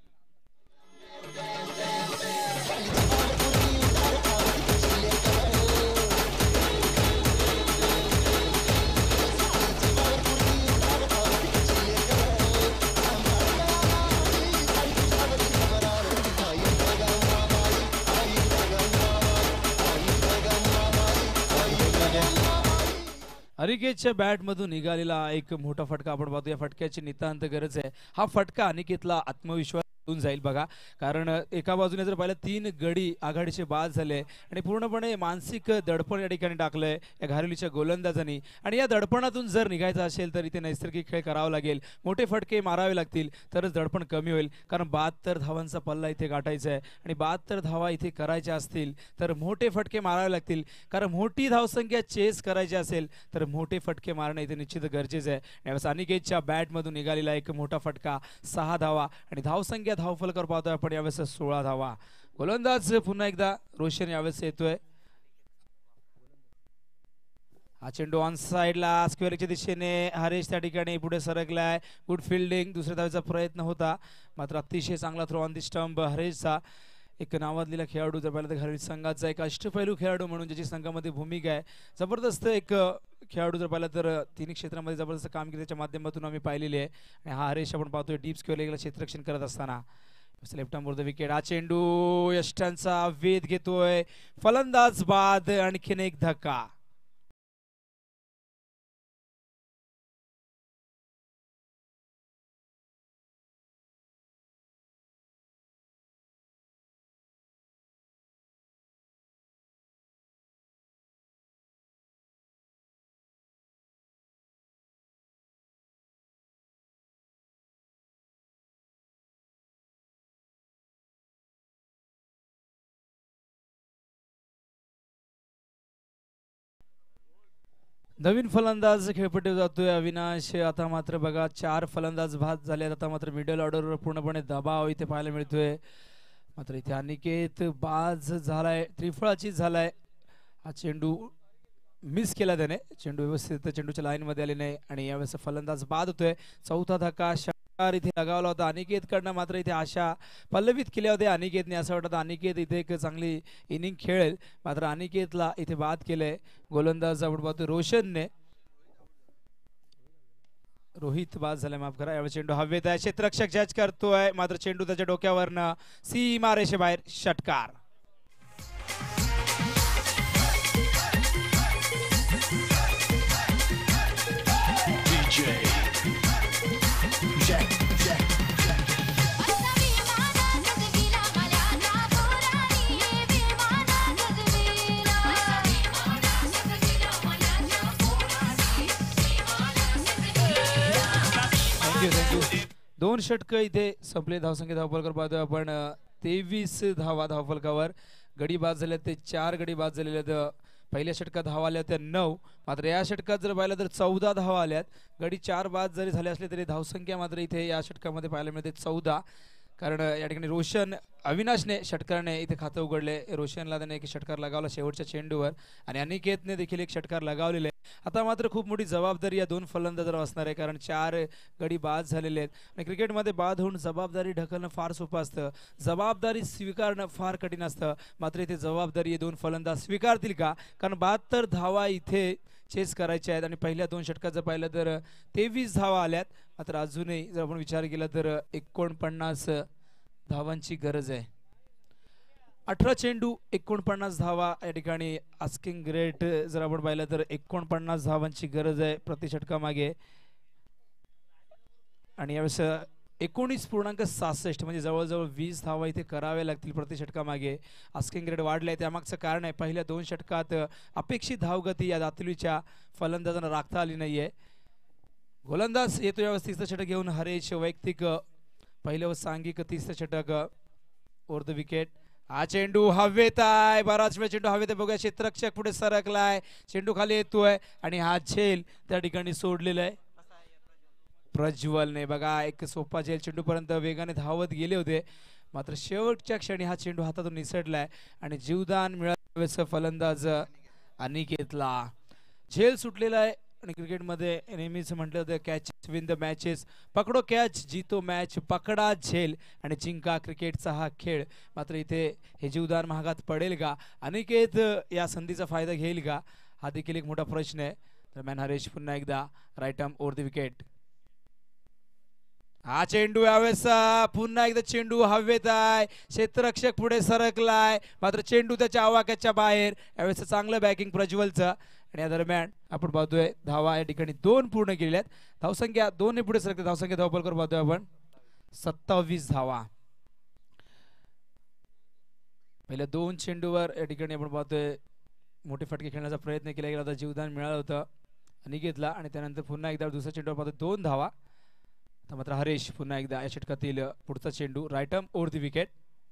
अनिकेतच्या बॅट मधून निघालेला एक मोठा फटका आपण पाहतो. या फटक्याची नितांत गरज आहे. हा फटका अनिकेतला आत्मविश्वास देऊन जाईल बघा, कारण एका बाजूने जर पाहिलं तीन गडी आघाडीचे बाद झाले आणि पूर्णपणे मानसिक दडपण या ठिकाणी टाकलंय या घारेलीच्या गोलंदाजांनी. आणि या दडपणातून जर निघायचं असेल तर इथे नैसर्गिक खेळ करावा लागेल, मोठे फटके मारावे लागतील तरच दडपण कमी होईल. कारण बहात्तर धावांचा पल्ला इथे गाठायचा आहे आणि बहात्तर धावा इथे करायच्या असतील तर मोठे फटके मारावे लागतील. कारण मोठी धावसंख्या चेस करायची असेल तर मोठे फटके मारणं इथे निश्चित गरजेचं आहे. यावेळेस अनिकेतच्या बॅटमधून निघालेला एक मोठा फटका, सहा धावा आणि धावसंख्या धावफलकर पाहतोय आपण यावेळेस सोळा धावा. गोलंदाज पुन्हा एकदा रोशन यावेळेस येतोय. हा चेंडू ऑन साइडला स्क्वेअरच्या दिशेने हरेश त्या ठिकाणी पुढे सरकलाय. गुड फिल्डिंग, दुसऱ्या धावेचा प्रयत्न होता मात्र अतिशय चांगला थ्रो ऑन दी स्टंप हरेशचा. एक नावाजलेला खेळाडू जर पाहिलं तर घारेली संघाचा एक अष्टपैलू खेळाडू म्हणून ज्याची संघामध्ये भूमिका आहे. जबरदस्त एक खेळाडू जर पाहिलं तर तिन्ही क्षेत्रामध्ये जबरदस्त कामगिरीच्या माध्यमातून आम्ही पाहिलेली आहे. आणि हा हरेश आपण पाहतोय डीप स्क्वेअर लेगला क्षेत्ररक्षण करत असताना. Left arm the wicket. हा चेंडू यष्टांचा वेध घेतोय, फलंदाज बाद, आणखीन एक धक्का. नवीन फलंदाज खेळपट्टीवर जातोय अविनाश. आता मात्र बघा चार फलंदाज बाद झाले. आता मात्र मिडल ऑर्डरवर पूर्णपणे दबाव इथे पाहायला मिळतोय. मात्र इथे अनिकेत बाद झालाय, त्रिफळाची झालाय. हा चेंडू मिस केला त्याने, चेंडू व्यवस्थित चेंडूच्या लाईन मध्ये आले नाही आणि यावेळेस फलंदाज बाद होतोय. चौथा धक्का षटकार इथे लगावला होता अनिकेत कडनं. मात्र इथे आशा पल्लवित केल्या होत्या अनिकेतने. असं वाटतं अनिकेत इथे एक चांगली इनिंग खेळेल, मात्र अनिकेतला इथे बाद केलंय. गोलंदाज आपण पाहतोय रोशनने. रोहित बाद झालाय, माफ करा. यावेळी चेंडू हवेत आहे, क्षेत्ररक्षक जज करतोय मात्र चेंडू त्याच्या डोक्यावरनं सीमा रेषेबाहेर. षटकार. दोन षटक इथे संपले. धावसंख्या धावफलकर पाहतोय आपण तेवीस धावा धावफलकावर. गडी बाद झाले ते चार गडी बाद झालेले आहेत. पहिल्या षटकात धावा आल्या त्या नऊ, मात्र या षटकात जर पाहिलं तर चौदा धावा आल्यात. गडी चार बाद जरी झाले असले तरी धावसंख्या मात्र इथे या षटकामध्ये पाहायला मिळते चौदा. कारण या ठिकाणी रोशन अविनाशने षटकाराने इथे खातं उघडले. रोशनला त्याने एक षटकार लगावला शेवटच्या चेंडूवर आणि अनिकेतने देखील एक षटकार लगावलेले. आता मात्र खूप मोठी जबाबदारी या दोन फलंदाजांवर असणार आहे, कारण चार गडी बाद झालेले आहेत आणि क्रिकेटमध्ये बाद होऊन जबाबदारी ढकलणं फार सोपं असतं, जबाबदारी स्वीकारणं फार कठीण असतं. मात्र इथे जबाबदारी हे दोन फलंदाज स्वीकारतील का? कारण बहात्तर धावा इथे चेस करायचे आहेत आणि पहिल्या दोन षटकात जर पाहिलं तर तेवीस धावा आल्यात. मात्र अजूनही जर आपण विचार केला तर एकोणपन्नास धावांची गरज आहे. अठरा चेंडू एकोणपन्नास धावा या ठिकाणी आस्किंग रेट जर आपण पाहिलं तर एकोणपन्नास धावांची गरज आहे प्रति षटकामागे. आणि यावेळेस एकोणीस पूर्णांक सहासष्ट म्हणजे जवळजवळ वीस धावा इथे कराव्या लागतील प्रति षटकामागे. आस्किंग रेट वाढलाय, त्यामागचं कारण आहे पहिल्या दोन षटकात अपेक्षित धावगती या दातुलीच्या फलंदाजांना राखता आली नाहीये. गोलंदाज येतो यावेळेस तिसरं षटक घेऊन हरेश वैयक्तिक पहिलं व सांघिक तिसरं षटक ओव्हर द विकेट. हा चेंडू हवेत आहे, बराच वेळ चेंडू हवेत आहे. बघूया क्षेत्ररक्षक पुढे सरकलाय, चेंडू खाली येतोय आणि हा झेल त्या ठिकाणी सोडलेला आहे प्रज्वलने. बघा एक सोपा झेल चेंडू पर्यंत वेगाने धावत गेले होते, मात्र शेवटच्या क्षणी हा चेंडू हातातून निसटलाय आणि जीवदान मिळाल्याचं फलंदाज अनिकेतला. झेल सुटलेला आहे आणि क्रिकेटमध्ये नेहमीच म्हटलं होतं कॅच विन द मॅचेस, पकडो कॅच जीतो मॅच, पकडा झेल आणि जिंका क्रिकेटचा हा खेळ. मात्र इथे हे जीवदान महागात पडेल का? अनिकेत या संधीचा फायदा घेईल का? हा देखील एक मोठा प्रश्न आहे. दरम्यान हरेश पुन्हा एकदा right arm over the wicket. हा चेंडू यावेळेस पुन्हा एकदा चेंडू हवेत आहे, क्षेत्ररक्षक पुढे सरकलाय, मात्र चेंडू त्याच्या आवाक्याच्या बाहेर. यावेळेस चांगलं बॅकिंग प्रज्वलचं आणि या दरम्यान आपण पाहतोय धावा या ठिकाणी दोन पूर्ण केलेल्या आहेत. धावसंख्या दोन पुढे सरकते, धावसंख्या धावपलकर पाहतोय आपण सत्तावीस धावा. पहिल्या दोन चेंडूवर या ठिकाणी आपण पाहतोय मोठे फटके खेळण्याचा प्रयत्न केला गेला होता, जीवदान मिळालं होतं अनिकेतला आणि त्यानंतर पुन्हा एकदा दुसऱ्या चेंडूवर पाहतोय दोन धावा. मात्र हरेश पुन्हा एकदा या षटकातील पुढचा चेंडू right arm over the wicket.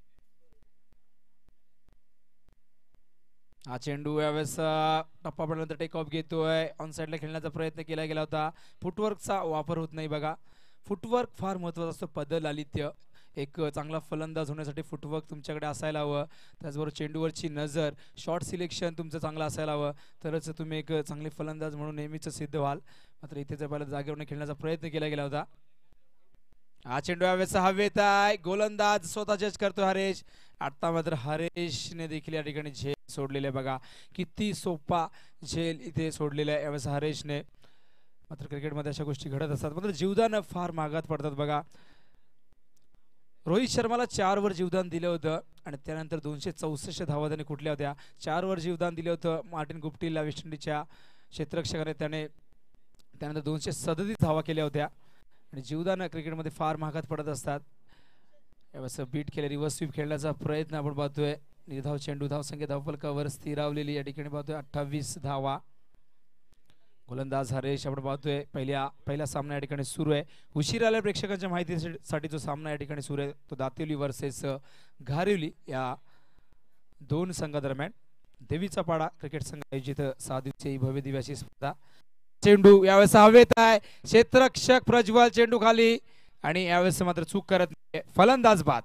हा चेंडू यावेळेस टप्पा पडल्यानंतर टेक ऑफ घेतोय, ऑन साईडला खेळण्याचा प्रयत्न केला गेला होता. फुटवर्कचा वापर होत नाही. बघा फुटवर्क फार महत्त्वाचं असतं, पदलालित्य. एक चांगला फलंदाज होण्यासाठी फुटवर्क तुमच्याकडे असायला हवं, त्याचबरोबर चेंडूवरची नजर, शॉट सिलेक्शन तुमचं चांगलं असायला हवं, तरच तुम्ही एक चांगले फलंदाज म्हणून नेहमीच सिद्ध व्हाल. मात्र इथे जर पहिला जागेवर खेळण्याचा प्रयत्न केला गेला होता. हा चेंडू यावेळेस हवेत आहे, गोलंदाज स्वतः जज करतो हरेश. आता मात्र हरेशने देखील या ठिकाणी झेल सोडलेले. बघा किती सोपा झेल इथे सोडलेला आहे यावेळेस हरेशने. मात्र क्रिकेटमध्ये अशा गोष्टी घडत असतात, मात्र जीवदान फार महागात पडतात. बघा रोहित शर्माला चार वर जीवदान दिलं होतं आणि त्यानंतर दोनशे चौसष्ट धावा त्याने कुठल्या होत्या. चार वर जीवदान दिलं होतं मार्टिन गुप्टिलला वेस्ट इंडिजच्या क्षेत्ररक्षकाने, त्याने त्यानंतर दोनशे सदतीस धावा केल्या होत्या. आणि जीवदान क्रिकेटमध्ये फार महागात पडत असतात. यावेळेस बीट केले, रिव्हर्स स्वीप खेळण्याचा प्रयत्न आपण पाहतोय. निर्धाव चेंडू, धावसंख्या धावफलकावर स्थिरावलेली या ठिकाणी पाहतोय अठ्ठावीस धावा. गोलंदाज हरेश आपण पाहतोय पहिल्या पहिला सामना या ठिकाणी सुरू आहे. उशीर आल्या प्रेक्षकांच्या माहितीसाठी जो सामना या ठिकाणी सुरू आहे तो दातिवली वर्सेस घारिवली या दोन संघादरम्यान देवीचा पाडा क्रिकेट संघ आयोजित सहा दिवसीय भव्य दिव्याची स्पर्धा. चेंडू यावेळेस हवेत आहे, क्षेत्ररक्षक प्रज्वल चेंडू खाली आणि यावेळेस मात्र चूक करत नाही, फलंदाज बाद.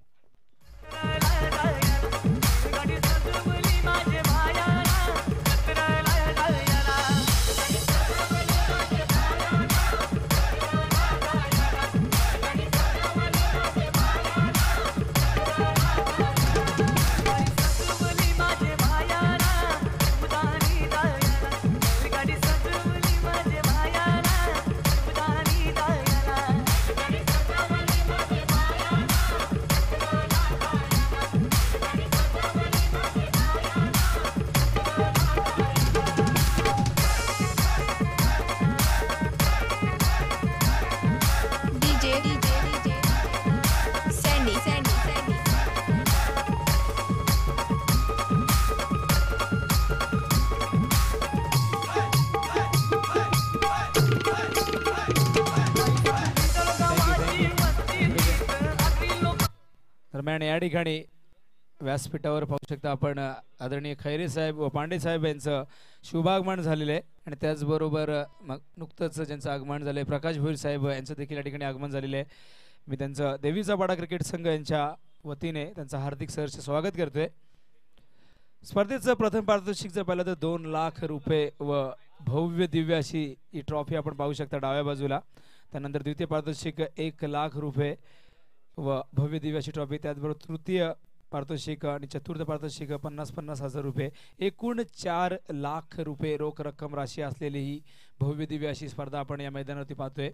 दरम्यान या ठिकाणी व्यासपीठावर पाहू शकता आपण आदरणीय खैरे साहेब व पांडे साहेब यांचं शुभागमन झालेलं आहे आणि त्याचबरोबर मग नुकतंच ज्यांचं आगमन झालं आहे प्रकाश भोईर साहेब यांचं देखील या ठिकाणी आगमन झालेलं आहे. मी त्यांचं देवीचा पाडा क्रिकेट संघ यांच्या वतीने त्यांचं हार्दिक सहर्ष स्वागत करतोय. स्पर्धेचं प्रथम पारितोषिक जर पाहिलं तर दोन लाख रुपये व भव्य दिव्य अशी ही ट्रॉफी आपण पाहू शकता डाव्या बाजूला. त्यानंतर द्वितीय पारितोषिक एक लाख रुपये व भव्य दिव्य अशी ट्रॉफी. त्याचबरोबर तृतीय पारितोषिक आणि चतुर्थ पारितोषिक पन्नास पन्नास हजार रुपये, एकूण चार लाख रुपये रोख रक्कम राशी असलेली ही भव्य दिव्य अशी स्पर्धा आपण या मैदानावरती पाहतोय.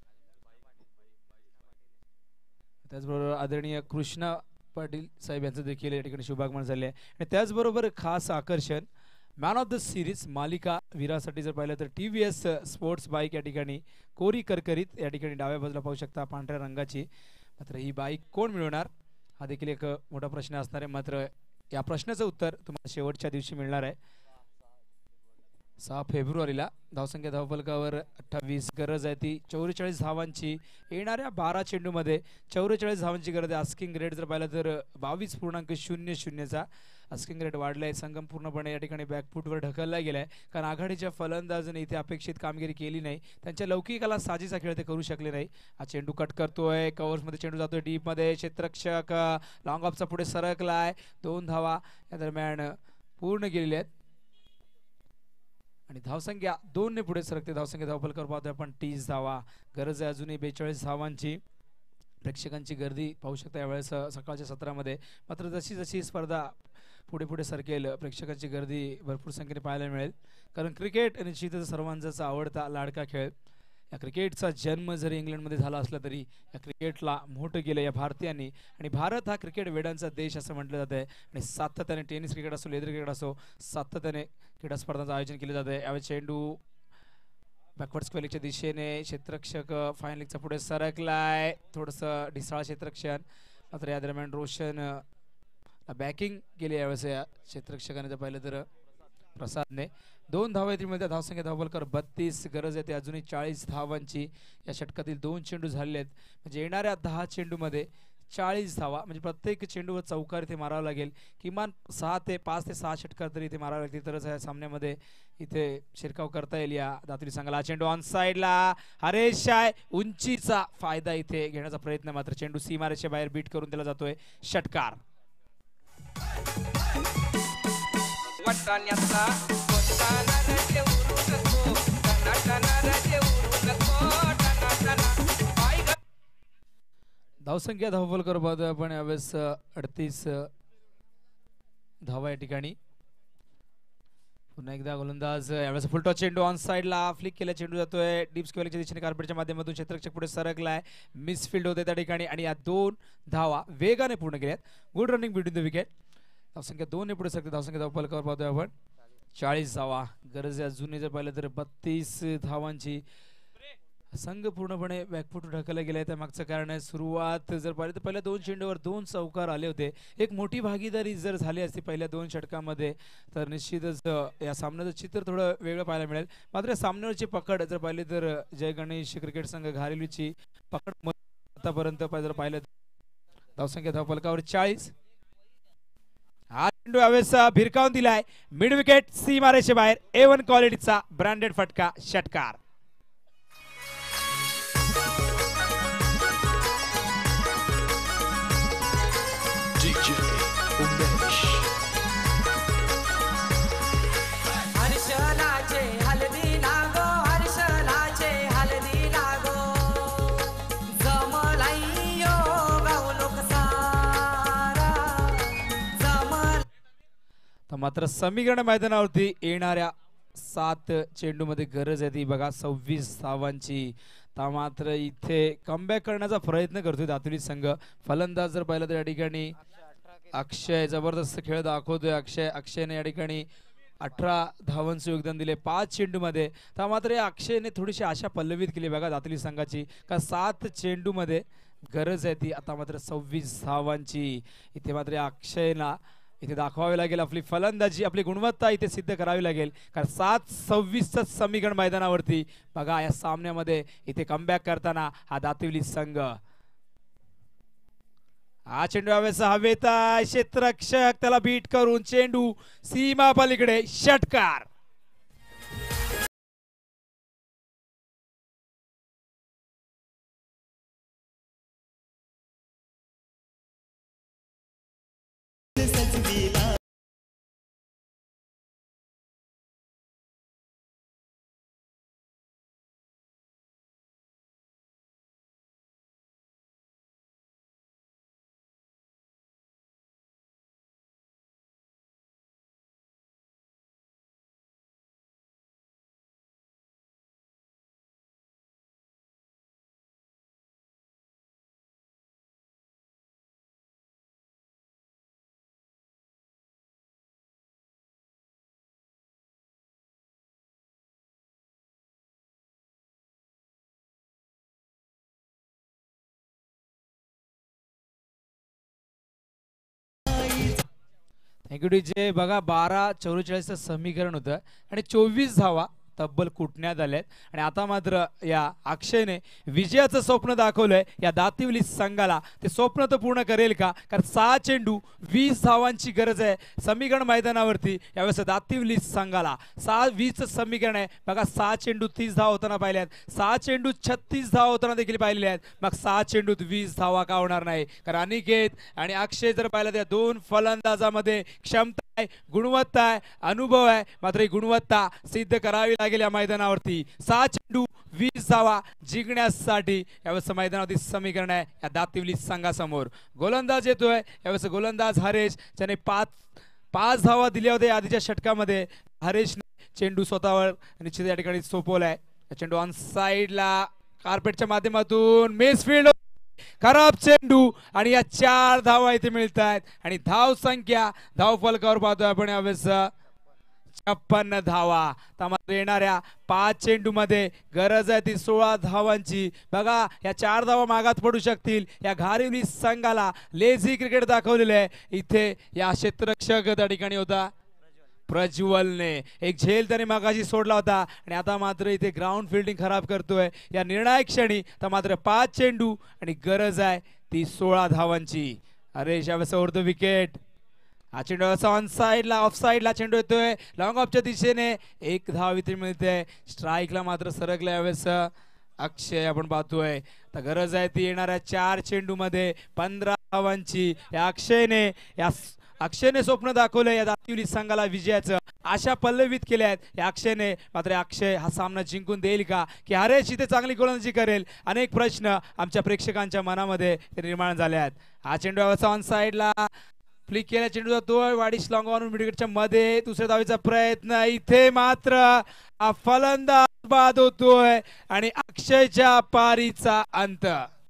त्याचबरोबर आदरणीय कृष्णा पाटील साहेब यांचं देखील या ठिकाणी शुभागमन झाले आहे. आणि त्याचबरोबर खास आकर्षण मॅन ऑफ द सिरीज मालिका वीरासाठी जर पाहिलं तर टी व्ही एस स्पोर्ट्स बाईक या ठिकाणी कोरी करकरीत या ठिकाणी डाव्या बाजूला पाहू शकता पांढऱ्या रंगाची. मात्र ही बाईक कोण मिळवणार हा देखील एक मोठा प्रश्न असणार आहे. मात्र या प्रश्नाचं उत्तर तुम्हाला शेवटच्या दिवशी मिळणार आहे. सहा फेब्रुवारीला धावसंख्या धावफलकावर अठ्ठावीस, गरज आहे ती चौवेचाळीस धावांची. येणाऱ्या बारा चेंडूमध्ये चौवेचाळीस धावांची गरज आहे. आस्किंग रेट जर पाहिलं तर बावीस पूर्णांक शून्य शून्यचा आस्किंग रेट वाढलाय. संगम पूर्णपणे या ठिकाणी बॅकफूटवर ढकलला गेलाय कारण आघाडीच्या फलंदाजाने इथे अपेक्षित कामगिरी केली नाही. त्यांच्या लौकिकाला साजेसा खेळ ते करू शकले नाही. हा चेंडू कट करतोय, कव्हर्समध्ये चेंडू जातोय डीपमध्ये, क्षेत्ररक्षक लॉंग ऑफचा पुढे सरकलाय. दोन धावा या दरम्यान पूर्ण गेलेल्या आहेत आणि धावसंख्या दोन ने पुढे सरकते. धावसंख्या धावफलकावर पाहतोय आपण तीस धावा. गरज आहे अजूनही बेचाळीस धावांची. प्रेक्षकांची गर्दी पाहू शकता यावेळेस सकाळच्या सत्रामध्ये. मात्र जशी जशी स्पर्धा पुढे पुढे सरकेल प्रेक्षकांची गर्दी भरपूर संख्येने पाहायला मिळेल कारण क्रिकेट निश्चितच सर्वांचाच आवडता लाडका खेळ. या क्रिकेटचा जन्म जरी इंग्लंडमध्ये झाला असला तरी या क्रिकेटला मोठं गेलं या भारतीयांनी आणि भारत हा क्रिकेट वेडांचा देश असं म्हटलं जातं आहे. आणि सातत्याने टेनिस क्रिकेट असो, लेदर क्रिकेट असो, सातत्याने क्रीडा स्पर्धांचं आयोजन केलं जातं आहे. यावेळी चेंडू बॅकवर्ड स्क्वेअरच्या दिशेने, क्षेत्ररक्षक फायनल लीगचा पुढे सरकलाय. थोडंसं ढिसाळ क्षेत्ररक्षण. मात्र या दरम्यान रोशन बॅकिंग केली यावेळेस या क्षेत्ररक्षकाने जर पाहिलं तर प्रसादने. दोन धावा येतील मिळतात. धावसंख्या धावफलकावर बत्तीस, गरज आहे ते अजूनही चाळीस धावांची. या षटकातील दोन चेंडू झालेले आहेत म्हणजे येणाऱ्या दहा चेंडूमध्ये चाळीस धावा म्हणजे प्रत्येक चेंडूवर चौकार इथे मारावा लागेल. किमान सहा ते पाच ते सहा षटकार तरी इथे मारावे लागतील तरच या सामन्यामध्ये इथे शिरकाव करता येईल या दातुरी संघाला. चेंडू ऑन साईडला, हरेश आहे उंचीचा फायदा इथे घेण्याचा प्रयत्न. मात्र चेंडू सीमारेषे बाहेर बीट करून दिला जातोय. षटकार. धावसंख्या धावफलकावर पाहतोय आपण यावेळेस अडतीस धावा या ठिकाणी. पुन्हा एकदा गोलंदाज यावेळेस फुलटॉस चेंडू ऑन साईडला फ्लिक केला. चेंडू जातोय डीप स्क्वेअरच्या दिशेने कार्पेटच्या माध्यमातून. क्षेत्ररक्षक पुढे सरकलाय. मिसफिल्ड होते त्या ठिकाणी आणि या दोन धावा वेगाने पूर्ण केल्यात. Good running between the wicket. धावसंख्या दोन ने पुढे सरकते. धावसंख्या धावफलकावर पाहतोय आपण चाळीस धावा. गरज आहे अजूनही जर पाहिलं तर बत्तीस धावांची. संघ पूर्णपणे बॅकफूट ढकलला गेलाय. त्या मागचं कारण आहे सुरुवात जर पाहिलं तर पहिल्या दोन चेंडूवर दोन चौकार आले होते. एक मोठी भागीदारी जर झाली असती पहिल्या दोन षटकामध्ये तर निश्चितच या सामन्याचं चित्र थोडं वेगळं पाहायला मिळेल. मात्र या सामन्यावरची पकड जर पाहिली तर जय गणेश क्रिकेट संघ घारेलीची पकड आतापर्यंत जर पाहिलं. धावसंख्या धावफलकावर चाळीस. हा चेंडू यावेळेस भिरकावून दिलाय. मिड विकेट सीमारेषे बाहेर. ए वन क्वालिटीचा ब्रँडेड फटका. षटकार. हर्षलाचे हलदी लागो, हर्षलाचे हलदी लागो, जमलाइयो गाव लोक सारा जमल. तर मात्र समीकरण मैदानावरती येणाऱ्या सात चेंडूमध्ये गरज आहे ती बघा सव्वीस धावांची. तर मात्र इथे कमबॅक करण्याचा प्रयत्न करतोय दातुरी संघ. फलंदाज जर पाहिलं तर या ठिकाणी अक्षय जबरदस्त खेळ दाखवतोय. अक्षय अक्षयने या ठिकाणी अठरा धावांचं योगदान दिले पाच चेंडूमध्ये. तर मात्र या अक्षयने थोडीशी आशा पल्लवित केली बघा दातुरी संघाची का सात चेंडूमध्ये गरज आहे ती आता मात्र सव्वीस धावांची. इथे मात्र या अक्षयला इथे दाखवावी लागेल आपली फलंदाजी, आपली गुणवत्ता इथे सिद्ध करावी लागेल कारण सात सव्वीसचं समीकरण मैदानावरती बघा या सामन्यामध्ये इथे कमबॅक करताना हा दातिवली संघ. हा चेंडू यावेळेस हवेत क्षेत्ररक्षक त्याला बीट करून चेंडू सीमा पलीकडे. षटकार. Thank you DJ. बघा बारा चौवेचाळीसचं समीकरण होतं आणि चोवीस धावा तब्बल कुटण्यात आल्यात आणि आता मात्र या अक्षयने विजयाचं स्वप्न दाखवलंय या दातिवली संघाला. ते स्वप्न तर पूर्ण करेल का? कारण सहा चेंडू वीस धावांची गरज आहे समीकरण मैदानावरती यावेळेस दातिवली संघाला. सहा वीस समीकरण आहे बघा. सहा चेंडू तीस धावा होताना पाहिल्यात, सहा चेंडू छत्तीस धावा होताना देखील पाहिलेले आहेत. मग सहा चेंडूत वीस धावा का होणार नाही? कारण अनिकेत आणि अक्षय जर पाहिलं त्या दोन फलंदाजामध्ये क्षमता आहे, गुणवत्ता आहे, अनुभव आहे. मात्र ही गुणवत्ता सिद्ध करावी लागेल या मैदानावरती. सहा चेंडू वीस धावा जिंकण्यासाठी यावेळेस मैदानावरती समीकरण आहे या दातिवली संघासमोर. गोलंदाज येतोय यावेळेस गोलंदाज हरेश, ज्याने पाच पाच धावा दिल्या होत्या आधीच्या षटकामध्ये. हरेशने चेंडू स्वतःवर निश्चित या ठिकाणी सोपवलाय. चेंडू ऑन साइडला कार्पेटच्या माध्यमातून मिसफील्ड, खराब चेंडू आणि या चार धावा इथे मिळत आहेत आणि धाव संख्या धाव फलकावर पाहतोय आपण यावेळेस छप्पन्न धावा. त्यामध्ये येणाऱ्या पाच चेंडू मध्ये गरज आहे ती सोळा धावांची. बघा या चार धावा मागात पडू शकतील. या घारिवली संघाला लेझी क्रिकेट दाखवलेले आहे इथे. या क्षेत्ररक्षक त्या ठिकाणी होता प्रज्वलने, एक झेल त्याने मागाशी सोडला होता आणि आता मात्र इथे ग्राउंड फिल्डिंग खराब करतोय या निर्णायक क्षणी. तर मात्र पाच चेंडू आणि गरज आहे ती सोळा धावांची. अरे यावेळेस ओव्हर द विकेट. हा चेंडू ऑन साइडला ऑफ साइडला चेंडू येतोय लॉंग ऑफच्या दिशेने. एक धाव इथे मिळते. स्ट्राईकला मात्र सरकला यावेळेस अक्षय आपण पाहतोय. तर गरज आहे ती येणाऱ्या चार चेंडू मध्ये पंधरा धावांची. या अक्षयने या अक्षयने स्वप्न दाखवलंय या दातिवली संघाला विजयाचं. आशा पल्लवित केल्या आहेत या अक्षयने. मात्र अक्षय हा सामना जिंकून देईल का की हरेश इथे चांगली गोलंदाजी करेल? अनेक प्रश्न आमच्या प्रेक्षकांच्या मनामध्ये निर्माण झाले आहेत. हा चेंडू ऑन साइडला फ्लिक केला, चेंडू जातोय वाडीश लॉंग ऑन मिडविकेटच्या मध्ये. दुसऱ्या धावेचा प्रयत्न इथे मात्र हा फलंदाज बाद होतोय आणि अक्षयच्या पारीचा अंत.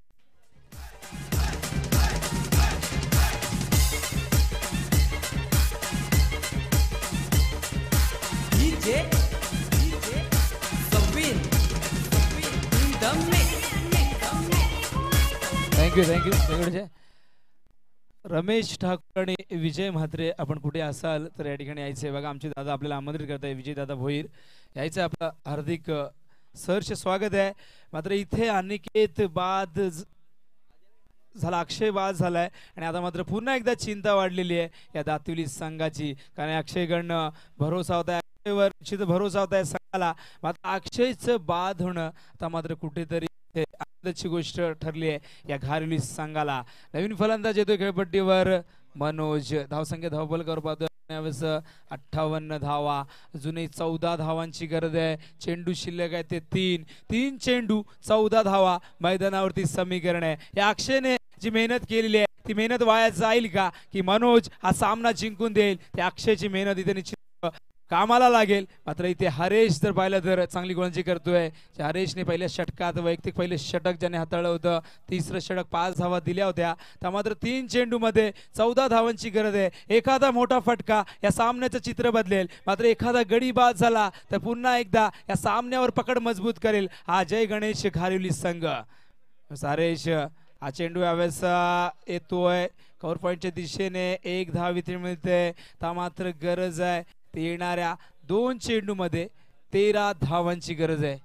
Thank you thank you thank you. Ramesh Thakur आणि विजय म्हात्रे आपण कुठे असाल तर या ठिकाणी यायचे. बघा आमचे दादा आपल्याला आमंत्रित करत आहे. विजय दादा भोईर यायचं आपलं हार्दिक सहर्ष स्वागत आहे. मात्र इथे अनिकेत बाद झाला, अक्षय बाद झालाय आणि आता मात्र पुन्हा एकदा चिंता वाढलेली आहे या दातिवली संघाची. कारण अक्षयकडनं भरोसा होता, अक्षयवर निश्चित भरोसा होता या संघाला. मात्र अक्षयचं बाद होणं आता मात्र कुठेतरी आनंदाची गोष्ट ठरली आहे या घारिवली संघाला. नवीन फलंदाज येतोय खेळपट्टीवर मनोज. धावसंख्या धावफलकावर पाहतोय यावेळेस अठ्ठावन्न धावा. अजूनही चौदा धावांची गरज आहे. चेंडू शिल्लक आहे ते तीन. तीन चेंडू चौदा धावा मैदानावरती समीकरण आहे. या अक्षयने जी मेहनत केलेली आहे ती मेहनत वाया जाईल का की मनोज हा सामना जिंकून देईल? त्या अक्षयची मेहनत इथे निश्चित कामाला लागेल. मात्र इथे हरेश जर पाहिलं तर चांगली गोलंदाजी करतोय. हरेशने पहिल्या षटकात वैयक्तिक पहिले षटक ज्याने हाताळलं होतं, तिसरं षटक पाच धावा दिल्या होत्या. त्या मात्र तीन चेंडू मध्ये चौदा धावांची गरज आहे. एखादा मोठा फटका या सामन्याचं चित्र बदलेल. मात्र एखादा गडी बाद झाला तर पुन्हा एकदा या सामन्यावर पकड मजबूत करेल हा जय गणेश घारिवली संघ. हरेश हा चेंडू यावेळेस येतोय कव्हर पॉईंटच्या दिशेने. एक धाव इथे मिळते. त्या मात्र गरज आहे येणाऱ्या दोन चेंडू मध्ये तेरा धावांची गरज आहे.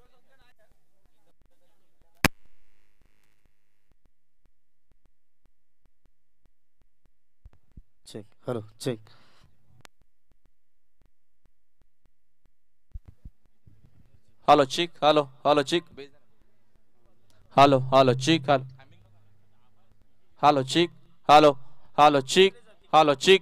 Check hello check hello check hello hello check hello hello check hello hello check hello hello check hello check.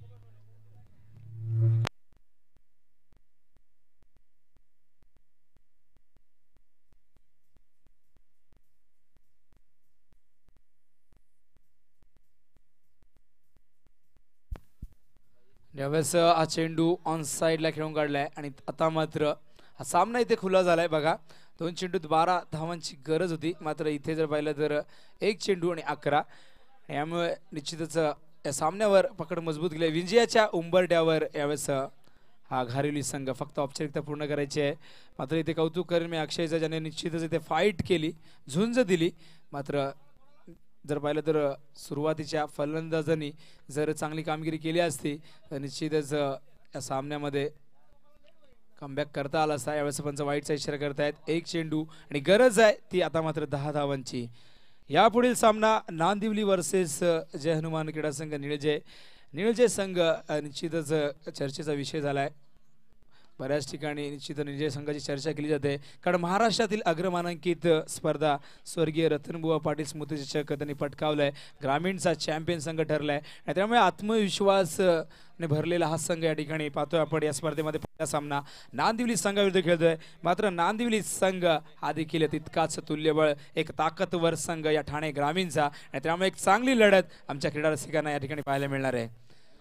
यावेळेस हा चेंडू ऑन साइडला खेळून काढलाय आणि आता मात्र हा सामना इथे खुला झालाय. बघा दोन चेंडूत बारा धावांची गरज होती. मात्र इथे जर पाहिलं तर एक चेंडू आणि अकरा. यामुळे निश्चितच या सामन्यावर पकड मजबूत केली. विजयाच्या उंबरट्यावर यावेळेस हा घारिवली संघ फक्त औपचारिकता पूर्ण करायची आहे. मात्र इथे कौतुक करेन मी अक्षयचं, ज्याने निश्चितच इथे फाईट केली, झुंज दिली. मात्र जर पाहिलं तर सुरुवातीच्या फलंदाजांनी जर चांगली कामगिरी केली असती तर निश्चितच या सामन्यामध्ये कमबॅक करता आला असता. यावेळेस पंच वाईटचा इशारा करतायत. एक चेंडू आणि गरज आहे ती आता मात्र दहा धावांची. यापुढील सामना नांदिवली वर्सेस जय हनुमान क्रीडा संघ निळजे. निळजे संघ निश्चितच चर्चेचा विषय झालाय. बऱ्याच ठिकाणी निश्चित निळजे संघाची चर्चा केली जाते कारण महाराष्ट्रातील अग्रमानांकित स्पर्धा स्वर्गीय रतनबुवा पाटील स्मृतिचषक त्यांनी पटकावलाय. ग्रामीणचा चॅम्पियन संघ ठरलाय आणि त्यामुळे आत्मविश्वास ने भरलेला हा संघ या ठिकाणी पाहतोय आपण. या स्पर्धेमध्ये पहिला सामना नांदिवली संघाविरुद्ध खेळतोय. मात्र नांदिवली संघ हा देखील तितकाच तुल्यबळ एक ताकदवर संघ या ठाणे ग्रामीणचा आणि त्यामुळे एक चांगली लढत आमच्या क्रीडा रसिकांना या ठिकाणी पाहायला मिळणार आहे.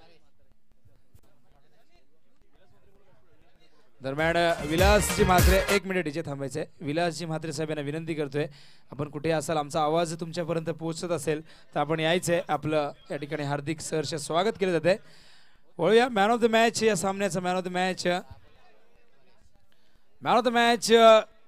दरम्यान विलासजी म्हात्रे एक मिनिट इथे थांबायचे. विलासजी म्हात्रे साहेब यांना विनंती करतोय आपण कुठे असाल आमचा आवाज तुमच्यापर्यंत पोहोचत असेल तर आपण यायचंय. आपलं या ठिकाणी हार्दिक सहर्ष स्वागत केले जाते. वळूया मॅन ऑफ द मॅच या सामन्याचा. Man of the match man of the match